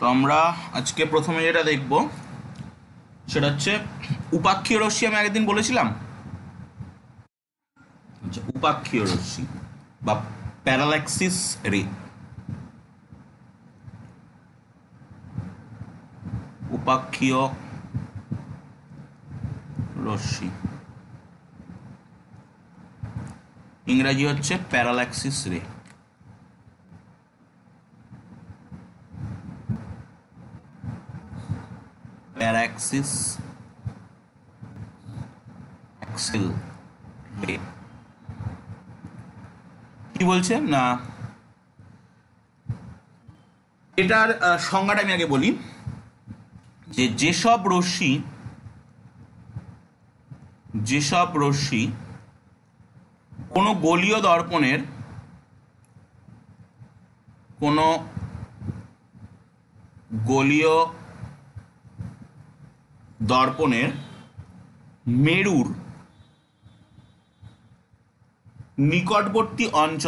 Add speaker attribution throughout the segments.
Speaker 1: তো আমরা আজকে প্রথমে যেটা দেখব সেটা হচ্ছে উপাক্ষীয় রশ্মি। আমি আগের দিন বলেছিলাম, আচ্ছা, উপাক্ষীয় রশ্মি বা প্যারাল্যাক্সিস রে। উপাক্ষীয় রশ্মি ইংরাজি হচ্ছে প্যারাল্যাক্সিস রে। প্যারাক্সিস অ্যাক্সিল রে কি বলছে না, এটার সংজ্ঞাটা আমি আগে বলি যে যেসব রশ্মি কোনো গোলীয় দর্পণের কোনো গোলীয় দর্পণের মেরুর নিকটবর্তী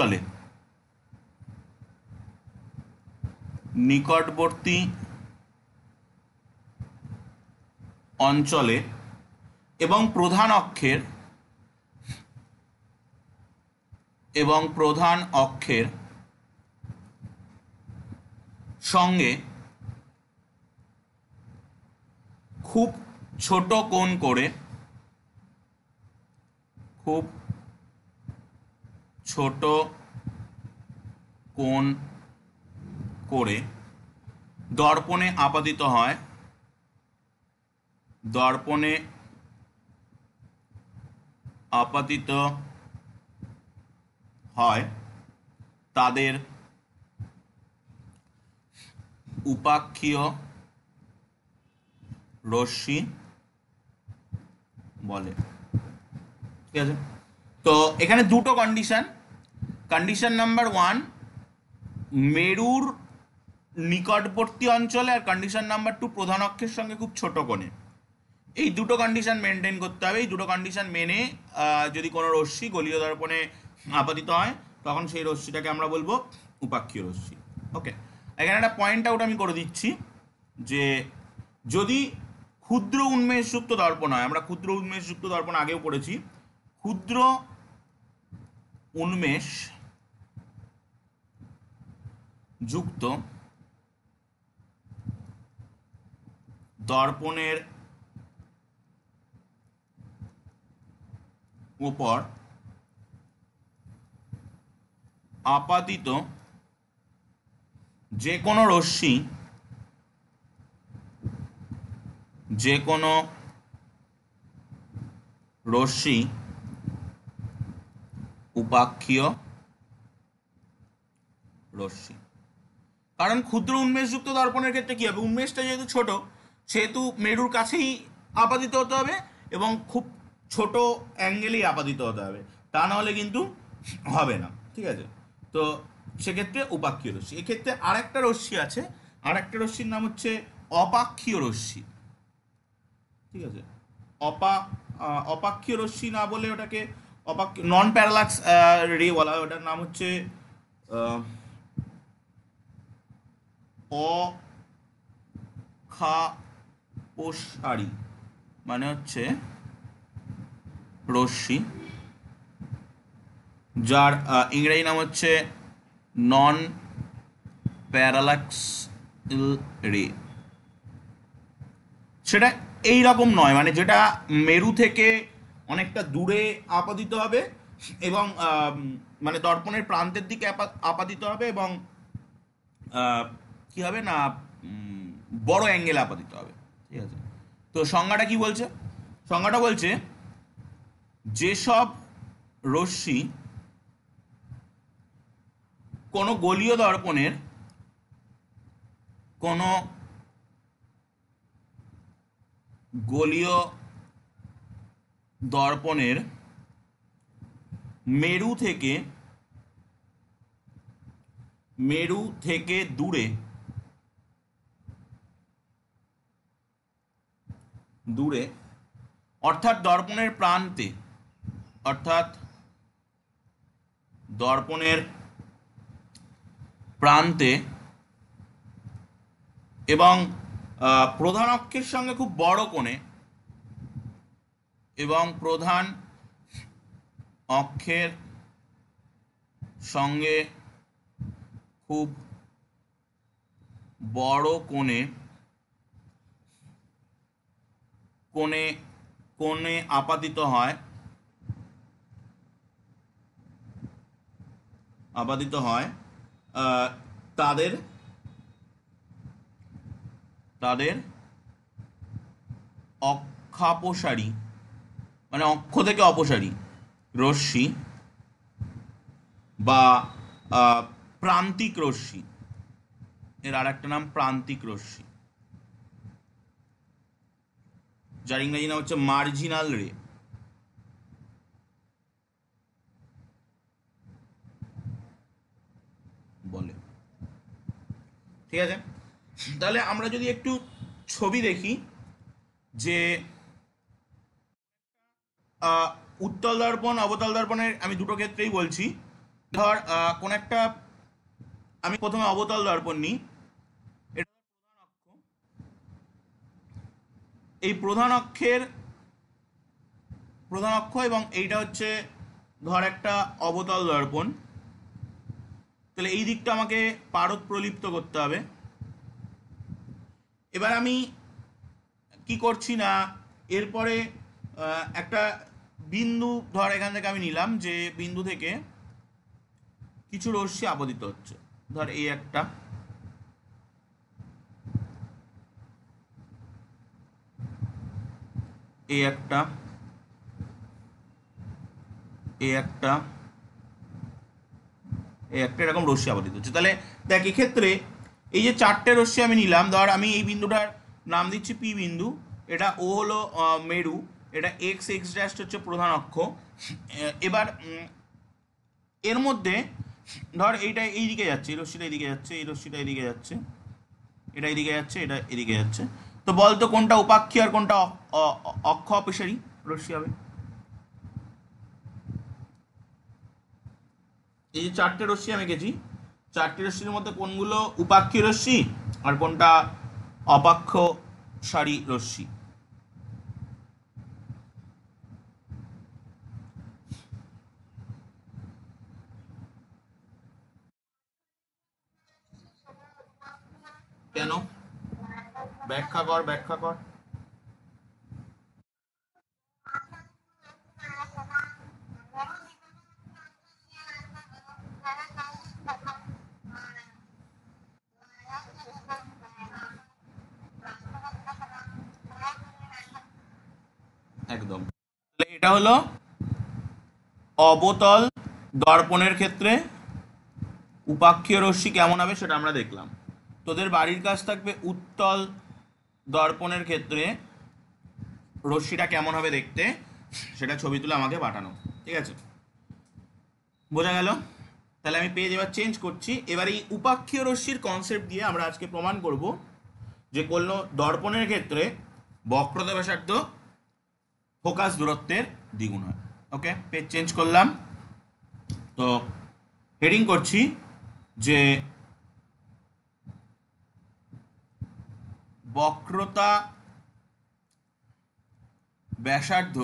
Speaker 1: অঞ্চলে এবং প্রধান অক্ষের সঙ্গে খুব ছোট কোণ করে দর্পণে আপাতিত হয় তাদের উপাক্ষীয় রশ্মি বলে। ঠিক আছে, তো এখানে দুটো কন্ডিশন নাম্বার 1 মেরুর নিকটবর্তী অঞ্চলে, আর কন্ডিশন নাম্বার 2 প্রধান অক্ষের সঙ্গে খুব ছোট কোণে। এই দুটো কন্ডিশন মেনটেন করতে হবে। এই দুটো কন্ডিশন মেনে যদি কোনো রশ্মি গলীয় দর্পণে আপতিত হয় তখন সেই রশ্মিটাকে আমরা বলবো উপাক্ষীয় রশ্মি। ওকে, এখানে একটা পয়েন্ট আউট আমি করে দিচ্ছি যে যদি ক্ষুদ্র উন্মেষযুক্ত দর্পণ হয়, আমরা ক্ষুদ্র উন্মেষযুক্ত দর্পণ আগেও পড়েছি, ক্ষুদ্র উন্মেষ যুক্ত দর্পণের উপর আপাতিত যে কোনো রশ্মি উপাক্ষীয় রশ্মি। কারণ ক্ষুদ্র উন্মেষযুক্ত দর্পণের ক্ষেত্রে কি হবে, উন্মেষটা যেহেতু ছোট সেহেতু মেরুর কাছেই আপাতিত হতে হবে এবং খুব ছোট অ্যাঙ্গেলেই আপাতিত হতে হবে, তা নাহলে কিন্তু হবে না। ঠিক আছে, তো সেক্ষেত্রে উপাক্ষীয় রশ্মি। এক্ষেত্রে আরেকটা রশ্মি আছে, আরেকটা রশ্মির নাম হচ্ছে অপাক্ষীয় রশ্মি। ঠিক আছে, অপাক্ষীয় রশ্মি না বলে ওটাকে নন প্যারালাক্স রে বলা হয়। ওটার নাম হচ্ছে অখাপসারী, মানে হচ্ছে রশ্মি যার ইংরেজি নাম হচ্ছে নন প্যারালাক্স রে। সেটা এই রকম নয়, মানে যেটা মেরু থেকে অনেকটা দূরে আপাতিত হবে এবং মানে দর্পণের প্রান্তের দিকে আপাতিত হবে এবং কি হবে না, বড় অ্যাঙ্গেল আপাতিত হবে। ঠিক আছে, তো সংজ্ঞাটা কি বলছে? সংজ্ঞাটা বলছে যেসব রশ্মি কোনো গোলীয় দর্পণের কোনো গোলীয় দর্পণের মেরু থেকে দূরে অর্থাৎ দর্পণের প্রান্তে এবং প্রধান অক্ষের সঙ্গে খুব বড় কোণে, এবং প্রধান অক্ষের সঙ্গে খুব বড় কোণে কোণে কোণে আপাতিত হয়, তাদের তাদের অক্ষাপসারী, মানে অক্ষ থেকে অপসারী রশ্মি বা প্রান্তিক রশ্মি, এর আর একটা নাম প্রান্তিক রশ্মি, যার ইংরেজি নাম হচ্ছে মার্জিনাল রে বলে। ঠিক আছে, তাহলে আমরা যদি একটু ছবি দেখি, যে উত্তল দর্পণ অবতল দর্পণের আমি দুটো ক্ষেত্রেই বলছি। ধর কোন একটা, আমি প্রথমে অবতল দর্পণ নিই, এটা প্রধান অক্ষ, এই প্রধান অক্ষ এবং এইটা হচ্ছে ধর একটা অবতল দর্পণ। তাহলে এই দিকটা আমাকে পারদ প্রলিপ্ত করতে হবে। এবার আমি কি করছি না, এরপরে একটা বিন্দু, ধর এখান থেকে আমি নিলাম যে বিন্দু থেকে কিছু রশ্মি আপতিত হচ্ছে, ধর এই একটা, এই একটা, এই একটা, এই একটা, এরকম রশ্মি আপতিত হচ্ছে। তাহলে দেখ এক্ষেত্রে এই যে চারটে রশ্মি আমি নিলাম, ধর আমি এই বিন্দুটার নাম দিচ্ছি পি বিন্দু, এটা ও হলো মেরু, এটা এক্স ড্যাশ হচ্ছে প্রধান অক্ষ। এবার এর মধ্যে ধর এইটা এইদিকে যাচ্ছে, এই রশ্মিটা এইদিকে যাচ্ছে, এই রশ্মিটা এইদিকে যাচ্ছে, এটা এইদিকে যাচ্ছে, এটা এদিকে যাচ্ছে। তো বলতো কোনটা উপাক্ষী আর কোনটা অক্ষ অপসারী রশ্মি হবে? এই যে চারটে রশ্মি আমি এঁকেছি, চারটে রশ্মির মধ্যে কোনগুলো উপাক্ষী রশ্মি আর কোনটা অপাক্ষসারী রশ্মি? কেন? ব্যাখ্যা কর, ব্যাখ্যা কর। একদম। তাহলে এটা হলো অবতল দর্পণের ক্ষেত্রে উপাক্ষীয় রশ্মি কেমন হবে সেটা আমরা দেখলাম। তোদের বাড়ির কাজ থাকবে উত্তল দর্পণের ক্ষেত্রে রশ্মিটা কেমন হবে দেখতে, সেটা ছবি তুলে আমাকে পাঠানো। ঠিক আছে, বোঝা গেল? তাহলে আমি পেজ এবার চেঞ্জ করছি। এবার এই উপাক্ষীয় রশ্মির কনসেপ্ট দিয়ে আমরা আজকে প্রমাণ করব যে কোনো দর্পণের ক্ষেত্রে বক্রতা ব্যাসার্ধ ফোকাস দূরত্বের দ্বিগুণ হয়। ওকে, পেজ চেঞ্জ করলাম। তো হেডিং করছি যে বক্রতা ব্যাসার্ধ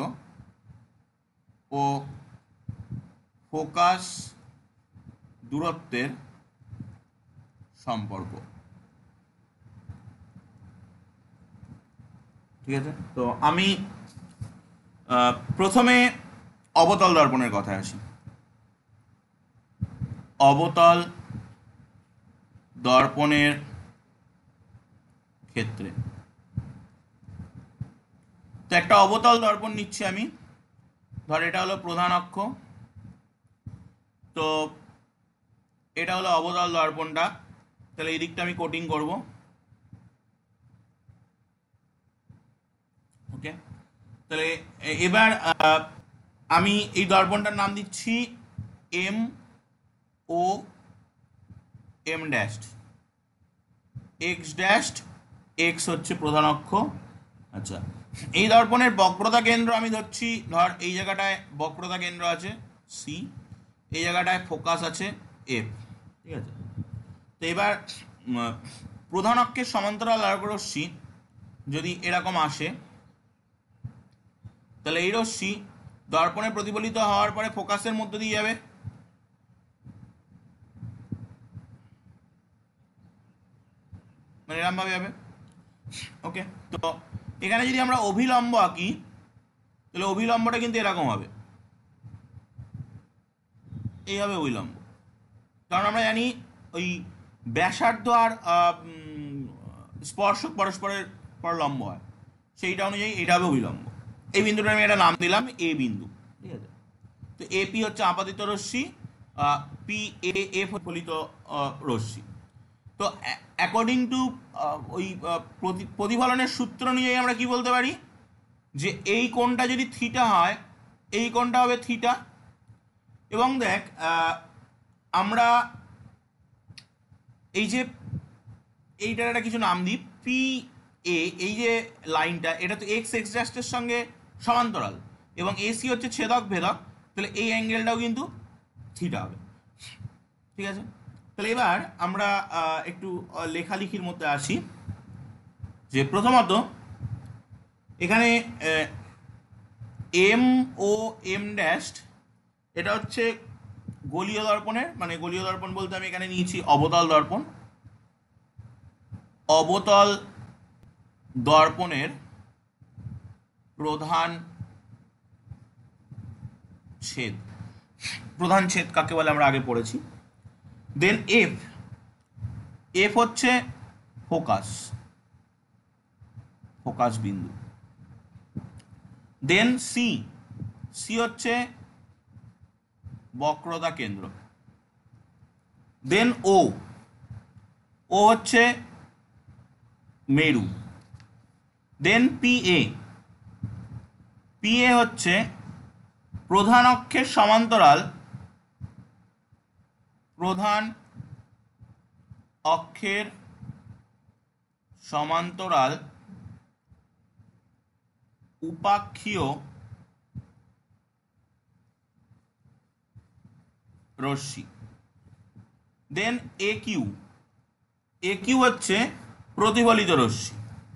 Speaker 1: ও ফোকাস দূরত্বের সম্পর্ক। ঠিক আছে, তো আমি প্রথমে অবতল দর্পণের কথায় আসি। অবতল দর্পণের ক্ষেত্রে তো একটা অবতল দর্পণ নিচ্ছি আমি, ধর এটা হলো প্রধান অক্ষ, তো এটা হলো অবতল দর্পণটা। তাহলে এই দিকটা আমি কোটিং করব। ওকে, তাহলে এবার আমি এই দর্পণটার নাম দিচ্ছি M O M dash, X dash, X হচ্ছে প্রধান অক্ষ। আচ্ছা, এই দর্পণের বক্রতা কেন্দ্র আমি ধরছি, ধর এই জায়গাটায় বক্রতা কেন্দ্র আছে সি, এই জায়গাটায় ফোকাস আছে এফ। ঠিক আছে, তো এবার প্রধান অক্ষের সমান্তরাল আলোক রশ্মি যদি এরকম আসে, তাহলে এই রশ্মি দর্পণে প্রতিফলিত হওয়ার পরে ফোকাসের মধ্যে দিয়ে যাবে, মানে এরকম ভাবে যাবে। ওকে, তো এখানে যদি আমরা অভিলম্ব আঁকি, তাহলে অভিলম্বটা কিন্তু এরকম হবে, এই হবে অভিলম্ব। কারণ আমরা জানি ওই ব্যাসার্ধ আর স্পর্শক পরস্পরের পর লম্ব হয়, সেইটা অনুযায়ী এটা হবে অভিলম্ব। এই বিন্দুটা আমি একটা নাম দিলাম এ বিন্দু, ঠিক আছে। তো এপি হচ্ছে আপাতিত রশ্মি, পি এ এফ ফলিত রশ্মি। তো অ্যাকর্ডিং টু ওই প্রতিফলনের সূত্র অনুযায়ী আমরা কি বলতে পারি, যে এই কোণটা যদি থিটা হয়, এই কোণটা হবে থিটা। এবং দেখ, আমরা এই যে এইটার একটা কিছু নাম দিই, পি এ, এই যে লাইনটা, এটা তো এক্স এক্স ড্যাশের সঙ্গে সমান্তরাল, এবং এসি হচ্ছে ছেদক ভেদক, তাহলে এই অ্যাঙ্গেলটাও কিন্তু থিটা হবে, ঠিক আছে। তাহলে এবার আমরা একটু লেখালেখির মধ্যে আসি। যে প্রথমত এখানে এম ও এম ড্যাশ, এটা হচ্ছে গোলীয় দর্পণের, মানে গোলীয় দর্পণ বলতে আমি এখানে নিয়েছি অবতল দর্পণ, অবতল দর্পণের প্রধান ছেদ। প্রধান ছেদ কাকে বলে আমরা আগে পড়েছি। দেন এফ, এফ হচ্ছে ফোকাস, ফোকাস বিন্দু। দেন সি, সি হচ্ছে বক্রতা কেন্দ্র। দেন ও, ও হচ্ছে মেরু। দেন পি এ, পি এ হচ্ছে প্রধান অক্ষের সমান্তরাল, প্রধান অক্ষের সমান্তরাল উপাক্ষীয় রশ্মি। দেন এ কিউ, এ কিউ হচ্ছে প্রতিফলিত রশ্মি,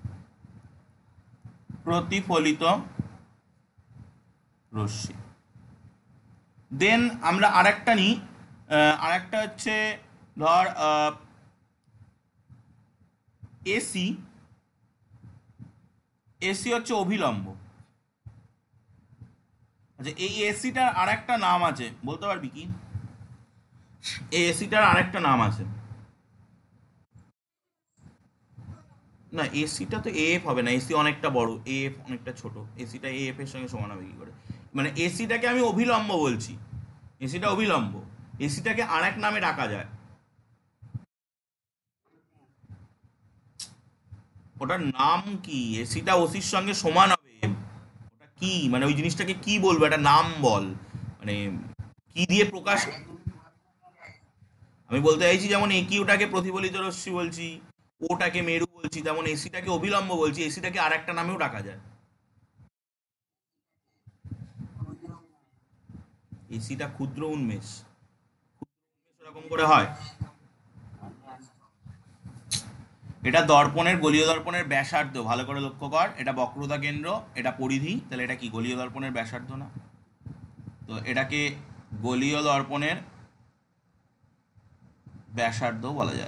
Speaker 1: প্রতিফলিত রশ্মি। দেন আমরা আরেকটা নিই, আরেকটা হচ্ছে ধর এসি, এসি হচ্ছে অভিলম্ব। আচ্ছা, এই এসিটার আরেকটা নাম আছে, বলতে পারবি কি? এই এসিটার আরেকটা নাম আছে না, এসিটা তো এফ হবে না, এসি অনেকটা বড়, এফ অনেকটা ছোট, এসিটা এফ এর সঙ্গে সমান হবে কি করে? মানে এসিটাকে আমি অভিলম্ব বলছি, এসিটা অভিলম্ব, এসিটাকে আরেক নামে ডাকা যায়, ওটার নাম কি? এসিটা ওসির সঙ্গে সমান হবে, ওটা কি মানে ওই জিনিসটাকে কি বলবো, একটা নাম বল, মানে কি দিয়ে প্রকাশ। আমি বলতে চাইছি যেমন একিউটাকে প্রতিফলিত রশ্মি বলছি, ওটাকে মেরু বলছি, তেমন এসিটাকে অভিলম্ব বলছি, এসিটাকে আরেকটা নামেও ডাকা যায়। এসিটা ক্ষুদ্র উন্মেষ, এরকম করে হয়। এটা দর্পণের, গোলীয় দর্পণের ব্যাসার্ধ, ভালো করে লক্ষ্য কর, এটা বক্রতা কেন্দ্র, এটা পরিধি, তাহলে এটা কি গোলীয় দর্পণের ব্যাসার্ধ না? তো এটাকে গোলীয় দর্পণের ব্যাসার্ধ বলা যায়।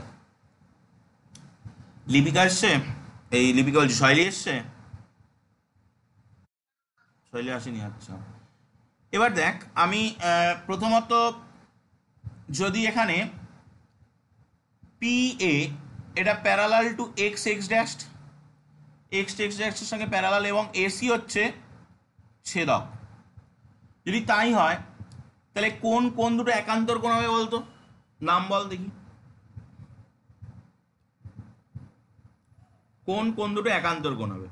Speaker 1: লিপিকা এসছে, এই লিপিকা বলছি শৈলী এসছে, শৈলী আসেনি, আচ্ছা। এবার দেখ, আমি প্রথমত যদি এখানে পি এ, এটা parallel to X X dash, X X ড্যাশের সঙ্গে প্যারালাল, এবং এসি হচ্ছে ছেদক, যদি তাই হয় তাহলে কোন কোন দুটো একান্তর কোণ হবে বলতো? নাম বল দেখি, কোন কোন দুটো একান্তর কোণ হবে?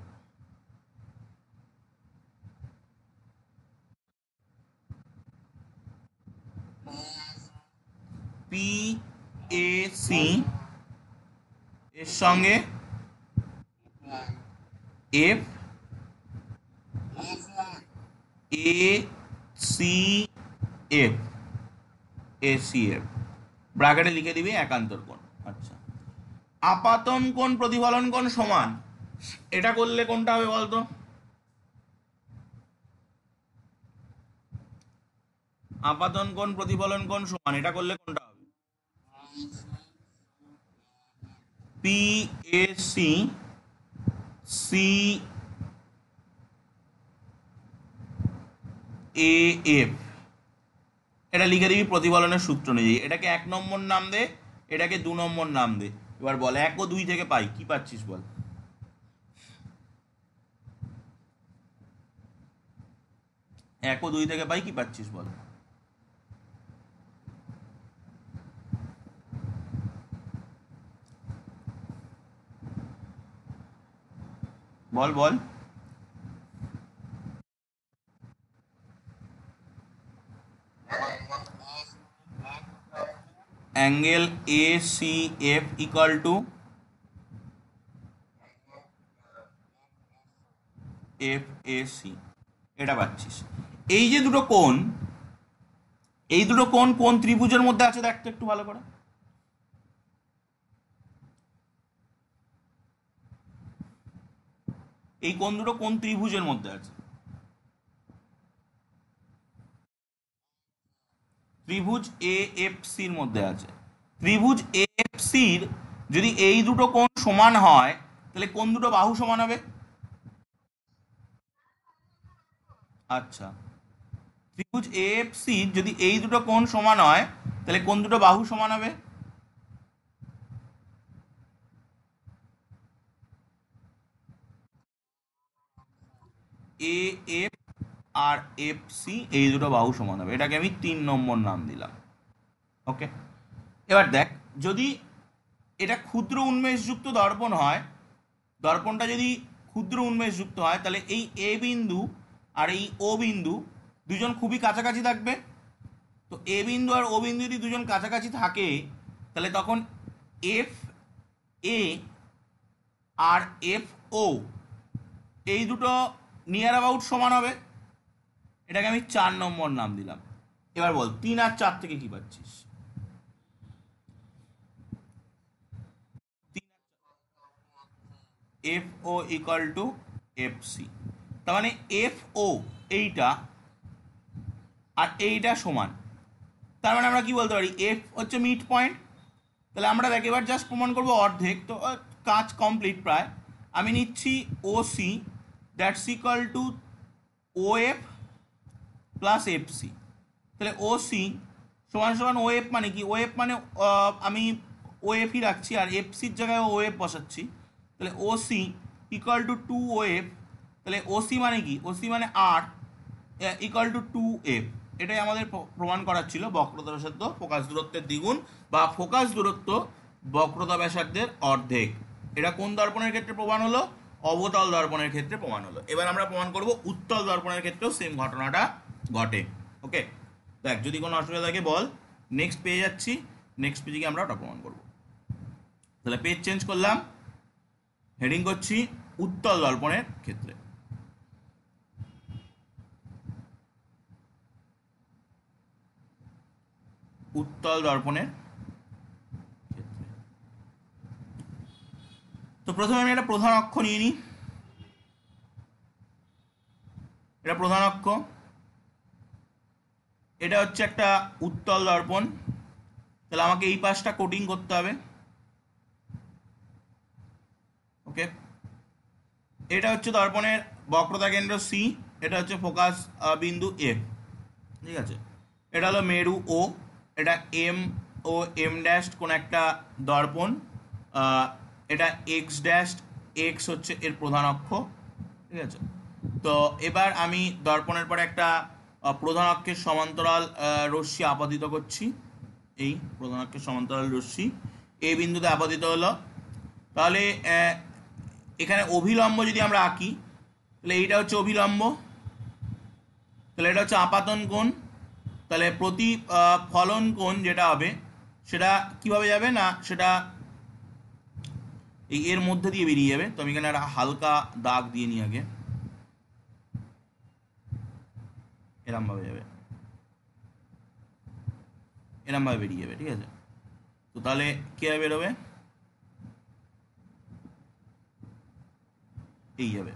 Speaker 1: পি এ সি এর সঙ্গে F A C F, A C F ব্র্যাকেটে লিখে দিবি একান্তর কোণ। আচ্ছা, আপাতন কোণ প্রতিফলন কোণ সমান, এটা করলে কোনটা হবে বলতো? আপাতন কোণ প্রতিফলন কোণ সমান, এটা করলে কোনটা হবে? P A C C A F, এটা লিখে দিবি প্রতিফলনের সূত্র অনুযায়ী। এটাকে 1 নম্বর নাম দে, এটাকে 2 নম্বর নাম দে। এবার বল 1 ও 2 থেকে পাই কি পাচ্ছিস বল? 1 ও 2 থেকে পাই কি পাচ্ছিস বল? বল বল। Angle A C F equal to F A C, এটা পাচ্ছিস। এই যে দুটো কোণ, এই দুটো কোণ কোন ত্রিভুজের মধ্যে আছে দেখ তো একটু ভালো করে। এই কোণ দুটো কোন ত্রিভুজের মধ্যে আছে? ত্রিভুজ এ এফ সির মধ্যে আছে। ত্রিভুজ এ এফ সির যদি এই দুটো কোণ সমান হয়, তাহলে কোন দুটো বাহু সমান হবে? আচ্ছা, ত্রিভুজ এ এফ সির যদি এই দুটো কোণ সমান হয়, তাহলে কোন দুটো বাহু সমান হবে? এ এফ আর এফ সি, এই দুটো বাহু সমান হবে। এটাকে আমি 3 নম্বর নাম দিলাম। ওকে, এবার দেখ, যদি এটা ক্ষুদ্র উন্মেষযুক্ত দর্পণ হয়, দর্পণটা যদি ক্ষুদ্র উন্মেষযুক্ত হয়, তাহলে এই এ বিন্দু আর এই ও বিন্দু দুজন খুবই কাছাকাছি থাকবে। তো এ বিন্দু আর ও বিন্দু যদি দুজন কাছাকাছি থাকে, তাহলে তখন এফ এ আর এফ ও এই দুটো নিয়ার অ্যাবাউট সমান হবে। এটাকে আমি 4 নম্বর নাম দিলাম। এবার বল 3 আর 4 থেকে কি পাচ্ছিস? F O equal to F C, তার মানে এফ ও এইটা আর এইটা সমান। তার মানে আমরা কি বলতে পারি? এফ হচ্ছে মিড পয়েন্ট। তাহলে আমরা দেখ এবার জাস্ট প্রমাণ করবো অর্ধেক, তো কাজ কমপ্লিট প্রায়। আমি নিচ্ছি O C, that's equal to O F plus F C. তাহলে ও সি সমান সমান ও এফ মানে কি? ও এফ মানে আমি ও এফই রাখছি আর এফ সির জায়গায় ও এফ বসাচ্ছি। তাহলে O C equal to 2 O F. তাহলে ও সি মানে কি? ও সি মানে আর ইকুয়াল টু 2 এফ। এটাই আমাদের প্রমাণ করার ছিল, বক্রতা ব্যাসার্ধ ফোকাস দূরত্বের দ্বিগুণ বা ফোকাস দূরত্ব বক্রতা ব্যাসার্ধের অর্ধেক। এটা কোন দর্পণের ক্ষেত্রে প্রমাণ হলো? অবতল দর্পণের ক্ষেত্রে প্রমাণ হলো। এবার আমরা প্রমাণ করব উত্তল দর্পণের ক্ষেত্রেও সেম ঘটনাটা ঘটে। ওকে, দেখ যদি কোনো অসুবিধা থাকে বল। নেক্সট পেয়ে যাচ্ছি, নেক্সট পেজে গিয়ে আমরা ওটা প্রমাণ করব। তাহলে পেজ চেঞ্জ করলাম, হেডিং করছি উত্তল দর্পণের ক্ষেত্রে। উত্তল দর্পণের ক্ষেত্রে। তো প্রথমে আমি একটা প্রধান অক্ষ নিয়ে নিই। এটা প্রধান অক্ষ, এটা হচ্ছে একটা উত্তল দর্পণ। তাহলে আমাকে এই পাশটা কোটিং করতে হবে। ওকে, এটা হচ্ছে দর্পণের বক্রতা কেন্দ্র সি, এটা হচ্ছে ফোকাস বিন্দু এফ। ঠিক আছে, এটা হলো মেরু ও, এটা এম ও এম ড্যাশ কোন একটা দর্পণ। এটা এক্স ড্যাশ, এক্স হচ্ছে এর প্রধান অক্ষ। ঠিক আছে, তো এবার আমি দর্পণের পরে একটা প্রধান অক্ষের সমান্তরাল রশ্মি আপাতিত করছি। এই প্রধান অক্ষের সমান্তরাল রশ্মি এই বিন্দুতে আপাতিত হলো। তাহলে এখানে অভিলম্ব যদি আমরা আঁকি, তাহলে এইটা হচ্ছে অভিলম্ব, তাহলে এটা হচ্ছে আপাতন কোণ। তাহলে প্রতি ফলন কোণ যেটা হবে সেটা কিভাবে যাবে না, সেটা এই এর মধ্যে দিয়ে বেরিয়ে যাবে। তো আমি এখানে একটা হালকা দাগ দিয়ে নিই আগে, এরমভাবে যাবে, এরমভাবে বেরিয়ে যাবে। ঠিক আছে, তো তাহলে কীভাবে বেরোবে? এই যাবে।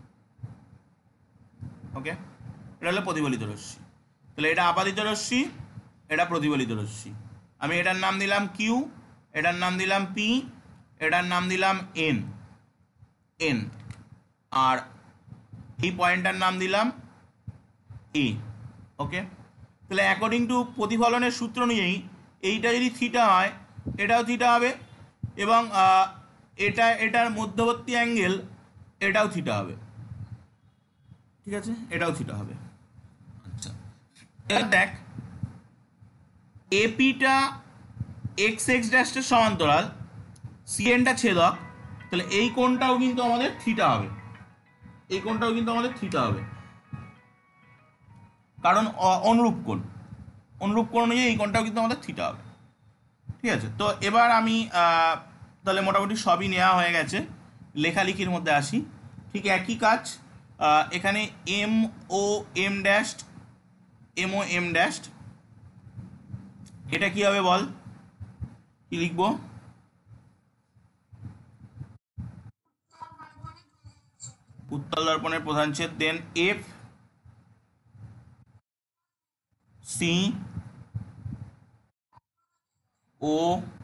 Speaker 1: ওকে, এটা হলো প্রতিফলিত রশ্মি। তাহলে এটা আপাতিত রশ্মি, এটা প্রতিফলিত রশ্মি। আমি এটার নাম দিলাম কিউ, এটার নাম দিলাম পি, এটার নাম দিলাম এন এন, আর এই পয়েন্টটার নাম দিলাম এ। ওকে, তাহলে অ্যাকর্ডিং টু প্রতিফলনের সূত্র অনুযায়ী এইটা যদি থিটা হয়, এটাও থিটা হবে, এবং এটার মধ্যবর্তী অ্যাঙ্গেল এটাও থিটা হবে। ঠিক আছে, এটাও থিটা হবে। আচ্ছা, এবার দেখ, এপিটা এক্স এক্স ড্যাশের সমান্তরাল, সিএনটা ছেদক, তাহলে এই কোণটাও কিন্তু আমাদের থিটা হবে, এই কোণটাও কিন্তু আমাদের থিটা হবে, কারণ অনুরূপ কোণ, অনুরূপ কোণ অনুযায়ী এই কোণটাও কিন্তু আমাদের থিটা হবে। ঠিক আছে, তো এবার আমি তাহলে মোটামুটি সবই নেওয়া হয়ে গেছে, লেখালেখির মধ্যে আসি। ঠিক একই কাজ এখানে M O M dash, M O M dash, এটা কি হবে বল, কি লিখবো? উত্তল দর্পণের প্রধান ছেদ, then F C O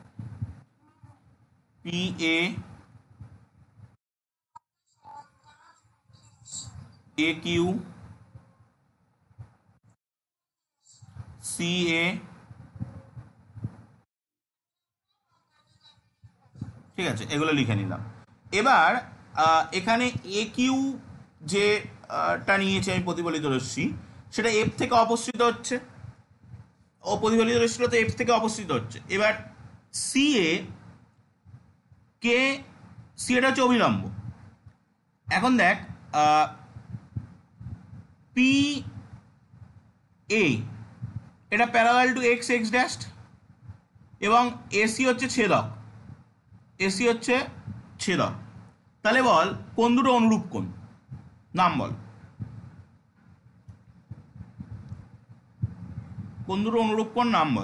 Speaker 1: P A Q C A. ঠিক আছে, এগুলো লিখে নিলাম। এবার এখানে এ কিউ যেটা নিয়েছি আমি প্রতিফলিত রশ্মি, সেটা এফ থেকে অপসৃত হচ্ছে, ও প্রতিফলিত রশ্মিটা তো এফ থেকে অপসৃত হচ্ছে। এবার সি এ কে, সি এটা হচ্ছে অভিলম্ব। এখন দেখ, পি এ এটা parallel to X X dash, এবং এসি হচ্ছে ছেদক, এসি হচ্ছে ছেদক। তাহলে বল কোন দুটো অনুরূপ কোণ, নাম বল কোন দুটো অনুরূপ কোণ, নাম বল।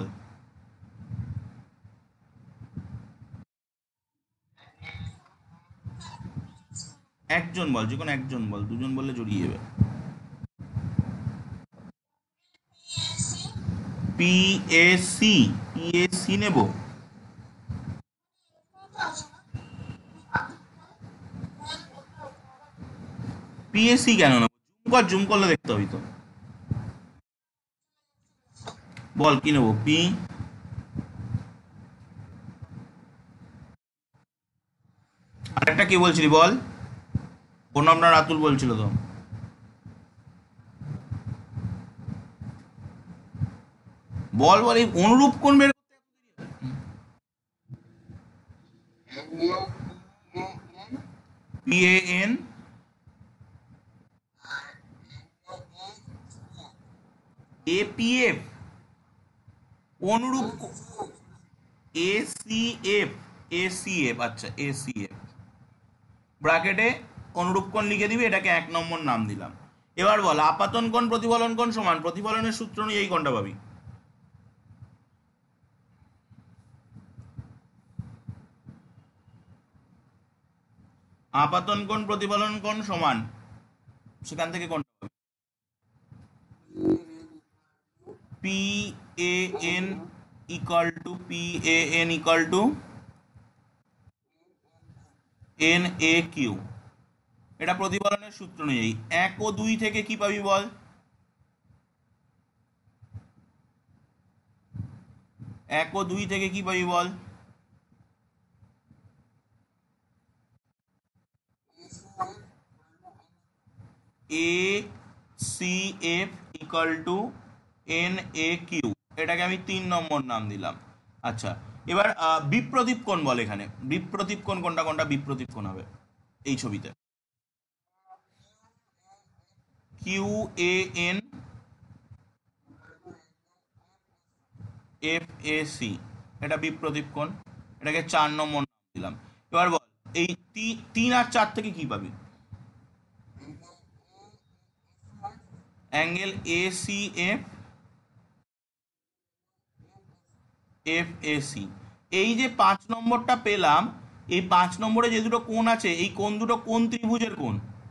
Speaker 1: একজন বল, যে কোনো একজন বল, দুজন বললে জড়িয়ে যাবে। পিএসি, পিএসি নেব, পিএসি কেন নেব? জুম কর, জুম করলে দেখতে হবে তো। বল কি নেবো, পি, আরেকটা কি বলছিলি বল? ওর নামটা রাতুল বলছিল তো। বল বল, এই অনুরূপ কোণ বের করতে পিএএন এপিএফ অনুরূপ এসিএফ, এসিএফ, আচ্ছা এসিএফ ব্র্যাকেটে অনুরূপ কোণ লিখে দিবি, এটাকে 1 নম্বর নাম দিলাম। এবার বল আপাতন কোণ প্রতিফলন কোণ সমান, প্রতিফলনের সূত্র নিয়ে এই কোণটা পাবি। আপাতন কোণ প্রতিফলন কোণ সমান, সেখান থেকে কোণটা পাবি P A N equal to, P A N equal to N A Q. এটা প্রতিফলনের সূত্র অনুযায়ী 1 ও 2 থেকে কি পাবি বল? 1 ও 2 থেকে কি পাবি বল? A C F equal to N A Q, এটাকে আমি 3 নম্বর নাম দিলাম। আচ্ছা, এবার বিপ্রদীপ কোণ বল, এখানে বিপ্রদীপ কোণ কোনটা কোনটা বিপ্রদীপ কোণ হবে এই ছবিতে? Q A N F A C, এটা বিপ্রদীপ কোণ, এটাকে 4 নম্বর নাম দিলাম। এবার বল এই 3 আর 4 থেকে কি পাবি? Angle A C F F A C. এই যে 5 নম্বরটা পেলাম, এই 5 নম্বরে যে দুটো কোণ আছে এই কোণ দুটো কোন ত্রিভুজের কোণ?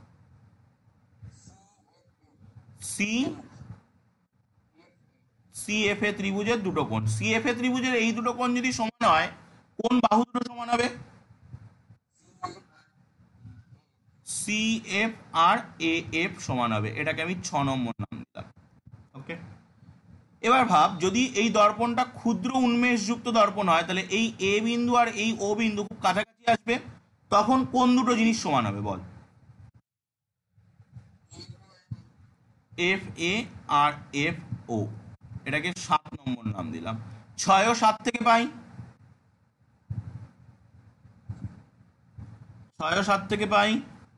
Speaker 1: সি সিএফএ ত্রিভুজের দুটো কোণ। সিএফএ ত্রিভুজের এই দুটো কোণ যদি সমান হয়, কোন বাহু দুটো সমান হবে? সি এফ আর এ এফ সমান হবে। এটাকে আমি 6 নম্বর নাম দিলাম। ওকে, এবার ভাব, যদি এই দর্পণটা ক্ষুদ্র উন্মেষযুক্ত দর্পণ হয় তাহলে এই এ বিন্দু আর এই ও বিন্দু খুব কাছাকাছি আসবে, তখন কোন দুটো জিনিস সমান হবে বল? এফ এ আর এফ ও। এটাকে 7 নম্বর নাম দিলাম। 6 ও 7 থেকে পাই, 6 ও 7 থেকে পাই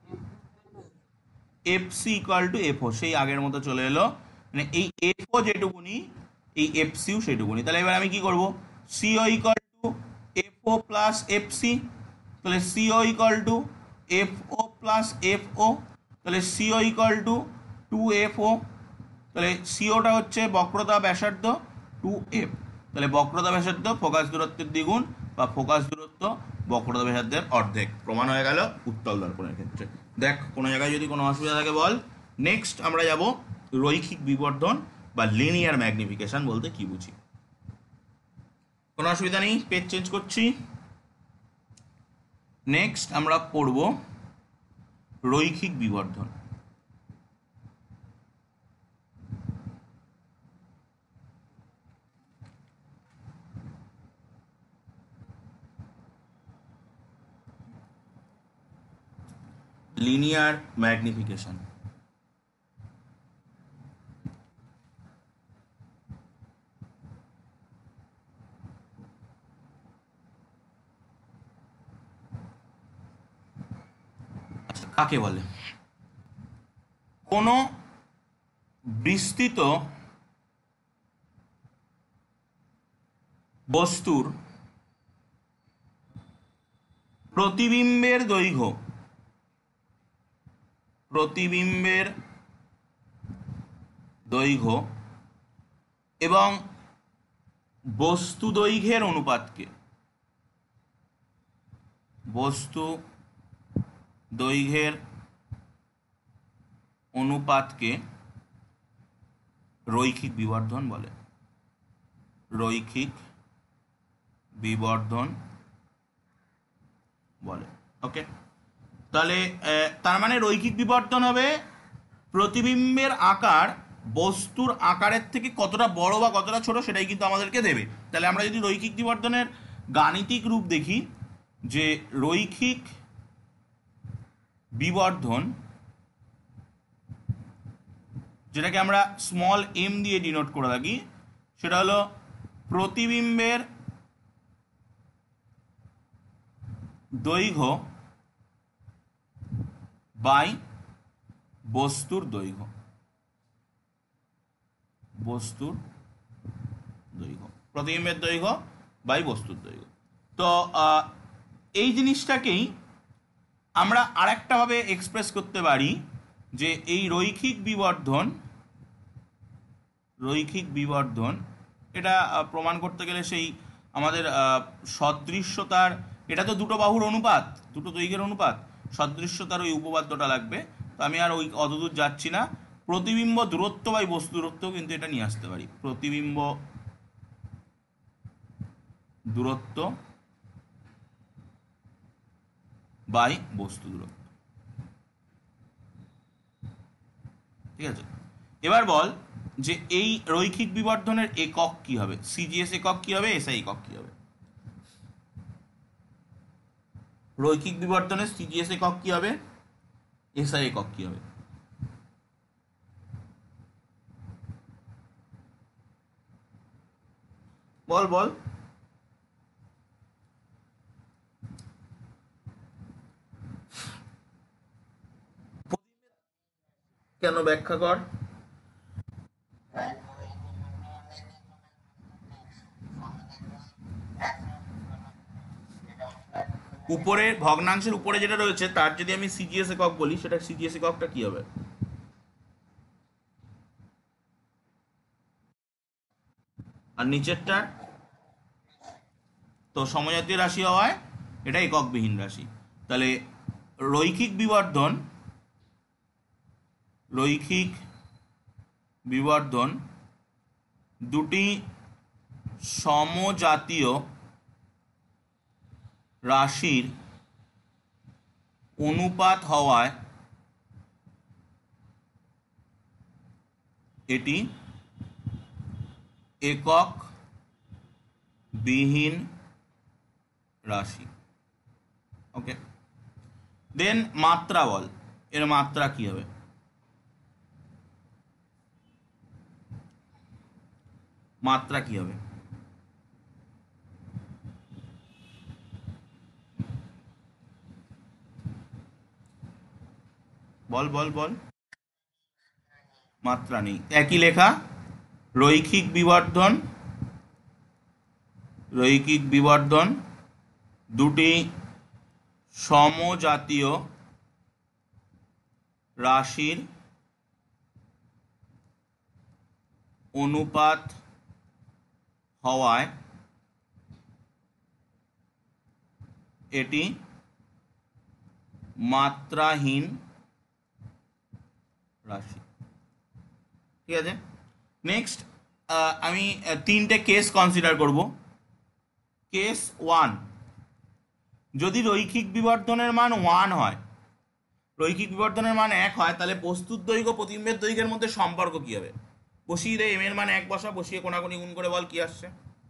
Speaker 1: F C equal to F O, সেই আগের মতো চলে এলো। মানে এই এফ ও যেটুকুনি, এই এফ সিও সেটুকুনি। তাহলে এবার আমি কি করব? CO equal to F O plus F C. তাহলে CO equal to F O plus F O. তাহলে সিও ইকুয়াল টু 2FO। তাহলে সিওটা হচ্ছে বক্রতা ব্যাসার্ধ 2F। তাহলে বক্রতা ব্যাসার্ধ ফোকাস দূরত্বের দ্বিগুণ, বা ফোকাস দূরত্ব বক্রতা ব্যাসার্ধের অর্ধেক। প্রমাণ হয়ে গেল উত্তল দর্পণের ক্ষেত্রে। দেখ কোনো জায়গায় যদি কোনো অসুবিধা থাকে বল। নেক্সট আমরা যাব রৈখিক বিবর্ধন বা লিনিয়ার ম্যাগনিফিকেশন বলতে কি বুঝি। কোনো অসুবিধা নেই, পেজ চেঞ্জ করছি। নেক্সট আমরা পড়ব রৈখিক বিবর্ধন। Linear magnification. কাকে বলে? কোনো বিস্তৃত বস্তুর প্রতিবিম্বের দৈর্ঘ্য, প্রতিবিম্বের দৈর্ঘ্য এবং বস্তু দৈর্ঘ্যের অনুপাতকে, বস্তু দৈর্ঘ্যের অনুপাতকে রৈখিক বিবর্ধন বলে। রৈখিক বিবর্ধন বলে। ওকে, তাহলে তার মানে রৈখিক বিবর্ধন হবে প্রতিবিম্বের আকার বস্তুর আকারের থেকে কতটা বড় বা কতটা ছোট সেটাই কিন্তু আমাদেরকে দেবে। তাহলে আমরা যদি রৈখিক বিবর্ধনের গাণিতিক রূপ দেখি, যে রৈখিক বিবর্ধন, যেটাকে আমরা স্মল এম দিয়ে ডিনোট করে থাকি, সেটা হলো প্রতিবিম্বের দৈর্ঘ্য বাই বস্তুর দৈর্ঘ্য, বস্তুর দৈর্ঘ্য, প্রতিবিম্বের দৈর্ঘ্য বাই বস্তুর দৈর্ঘ্য। তো এই জিনিসটাকেই আমরা আরেকটা ভাবে এক্সপ্রেস করতে পারি, যে এই রৈখিক বিবর্ধন, রৈখিক বিবর্ধন এটা প্রমাণ করতে গেলে সেই আমাদের সদৃশ্যতার, এটা তো দুটো বাহুর অনুপাত, দুটো দৈর্ঘ্যের অনুপাত, সদৃশ্যতার ওই উপপাদ্যটা লাগবে। তো আমি আর ওই অতদূর যাচ্ছি না। প্রতিবিম্ব দূরত্ব বাই বস্তু দূরত্ব কিন্তু এটা নিয়ে আসতে পারি। প্রতিবিম্ব দূরত্ব বাই বস্তু দূরত্ব। ঠিক আছে, এবার বল যে এই রৈখিক বিবর্ধনের একক কি হবে? সিজিএস একক কি হবে? এসআই একক কি হবে? রৈখিক বিবর্ধনের সিজিএস একক কি হবে? এসআই একক কি হবে? বল বল। কেন ব্যাখ্যা কর। উপরে ভগ্নাংশের উপরে যেটা রয়েছে তার যদি আমি সিজিএস একক বলি, সেটা সিজিএস এককটা কি হবে? আর নিচেরটা তো সমজাতীয় রাশি হওয়ায় এটা এককবিহীন রাশি। তাহলে রৈখিক বিবর্ধন দুটি সমজাতীয় রাশির অনুপাত হওয়ায় এটি একক বিহীন রাশি। ওকে, দেন মাত্রা বল, এর মাত্রা কি হবে? মাত্রা কি হবে? বল বল বল। মাত্রা নেই, একই লেখা। রৈখিক বিবর্ধন দুটি সমজাতীয় রাশির অনুপাত হওয়ায় এটি মাত্রাহীন রাশি। ঠিক আছে, নেক্সট আমি তিনটে কেস কনসিডার করব। কেস 1, যদি রৈখিক বিবর্ধনের মান 1 হয়, রৈখিক বিবর্ধনের মান 1 হয়, তাহলে বস্তুর দৈর্ঘ্য প্রতিবিম্বের দৈর্ঘ্যের মধ্যে সম্পর্ক কি হবে? বসিয়ে দে, এম এর মান 1 বসা, বসিয়ে কোনাকুনি গুণ করে বল কি আসছে।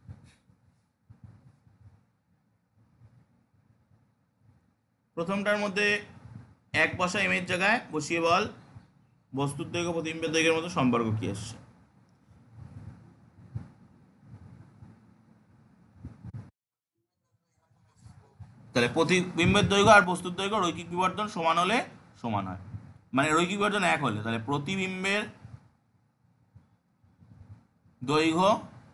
Speaker 1: প্রথমটার মধ্যে 1 বসা, এম এর জায়গায় বসিয়ে বল বস্তুর দৈর্ঘ্য প্রতিবিম্বের দৈর্ঘ্যের মধ্যে সম্পর্ক কি আসছে। তাহলে প্রতিবিম্বের দৈর্ঘ্য আর বস্তুর দৈর্ঘ্য রৈখিক বিবর্ধন সমান হলে সমান হয়, মানে রৈখিক বিবর্ধন 1 হলে, তাহলে প্রতিবিম্বের দৈর্ঘ্য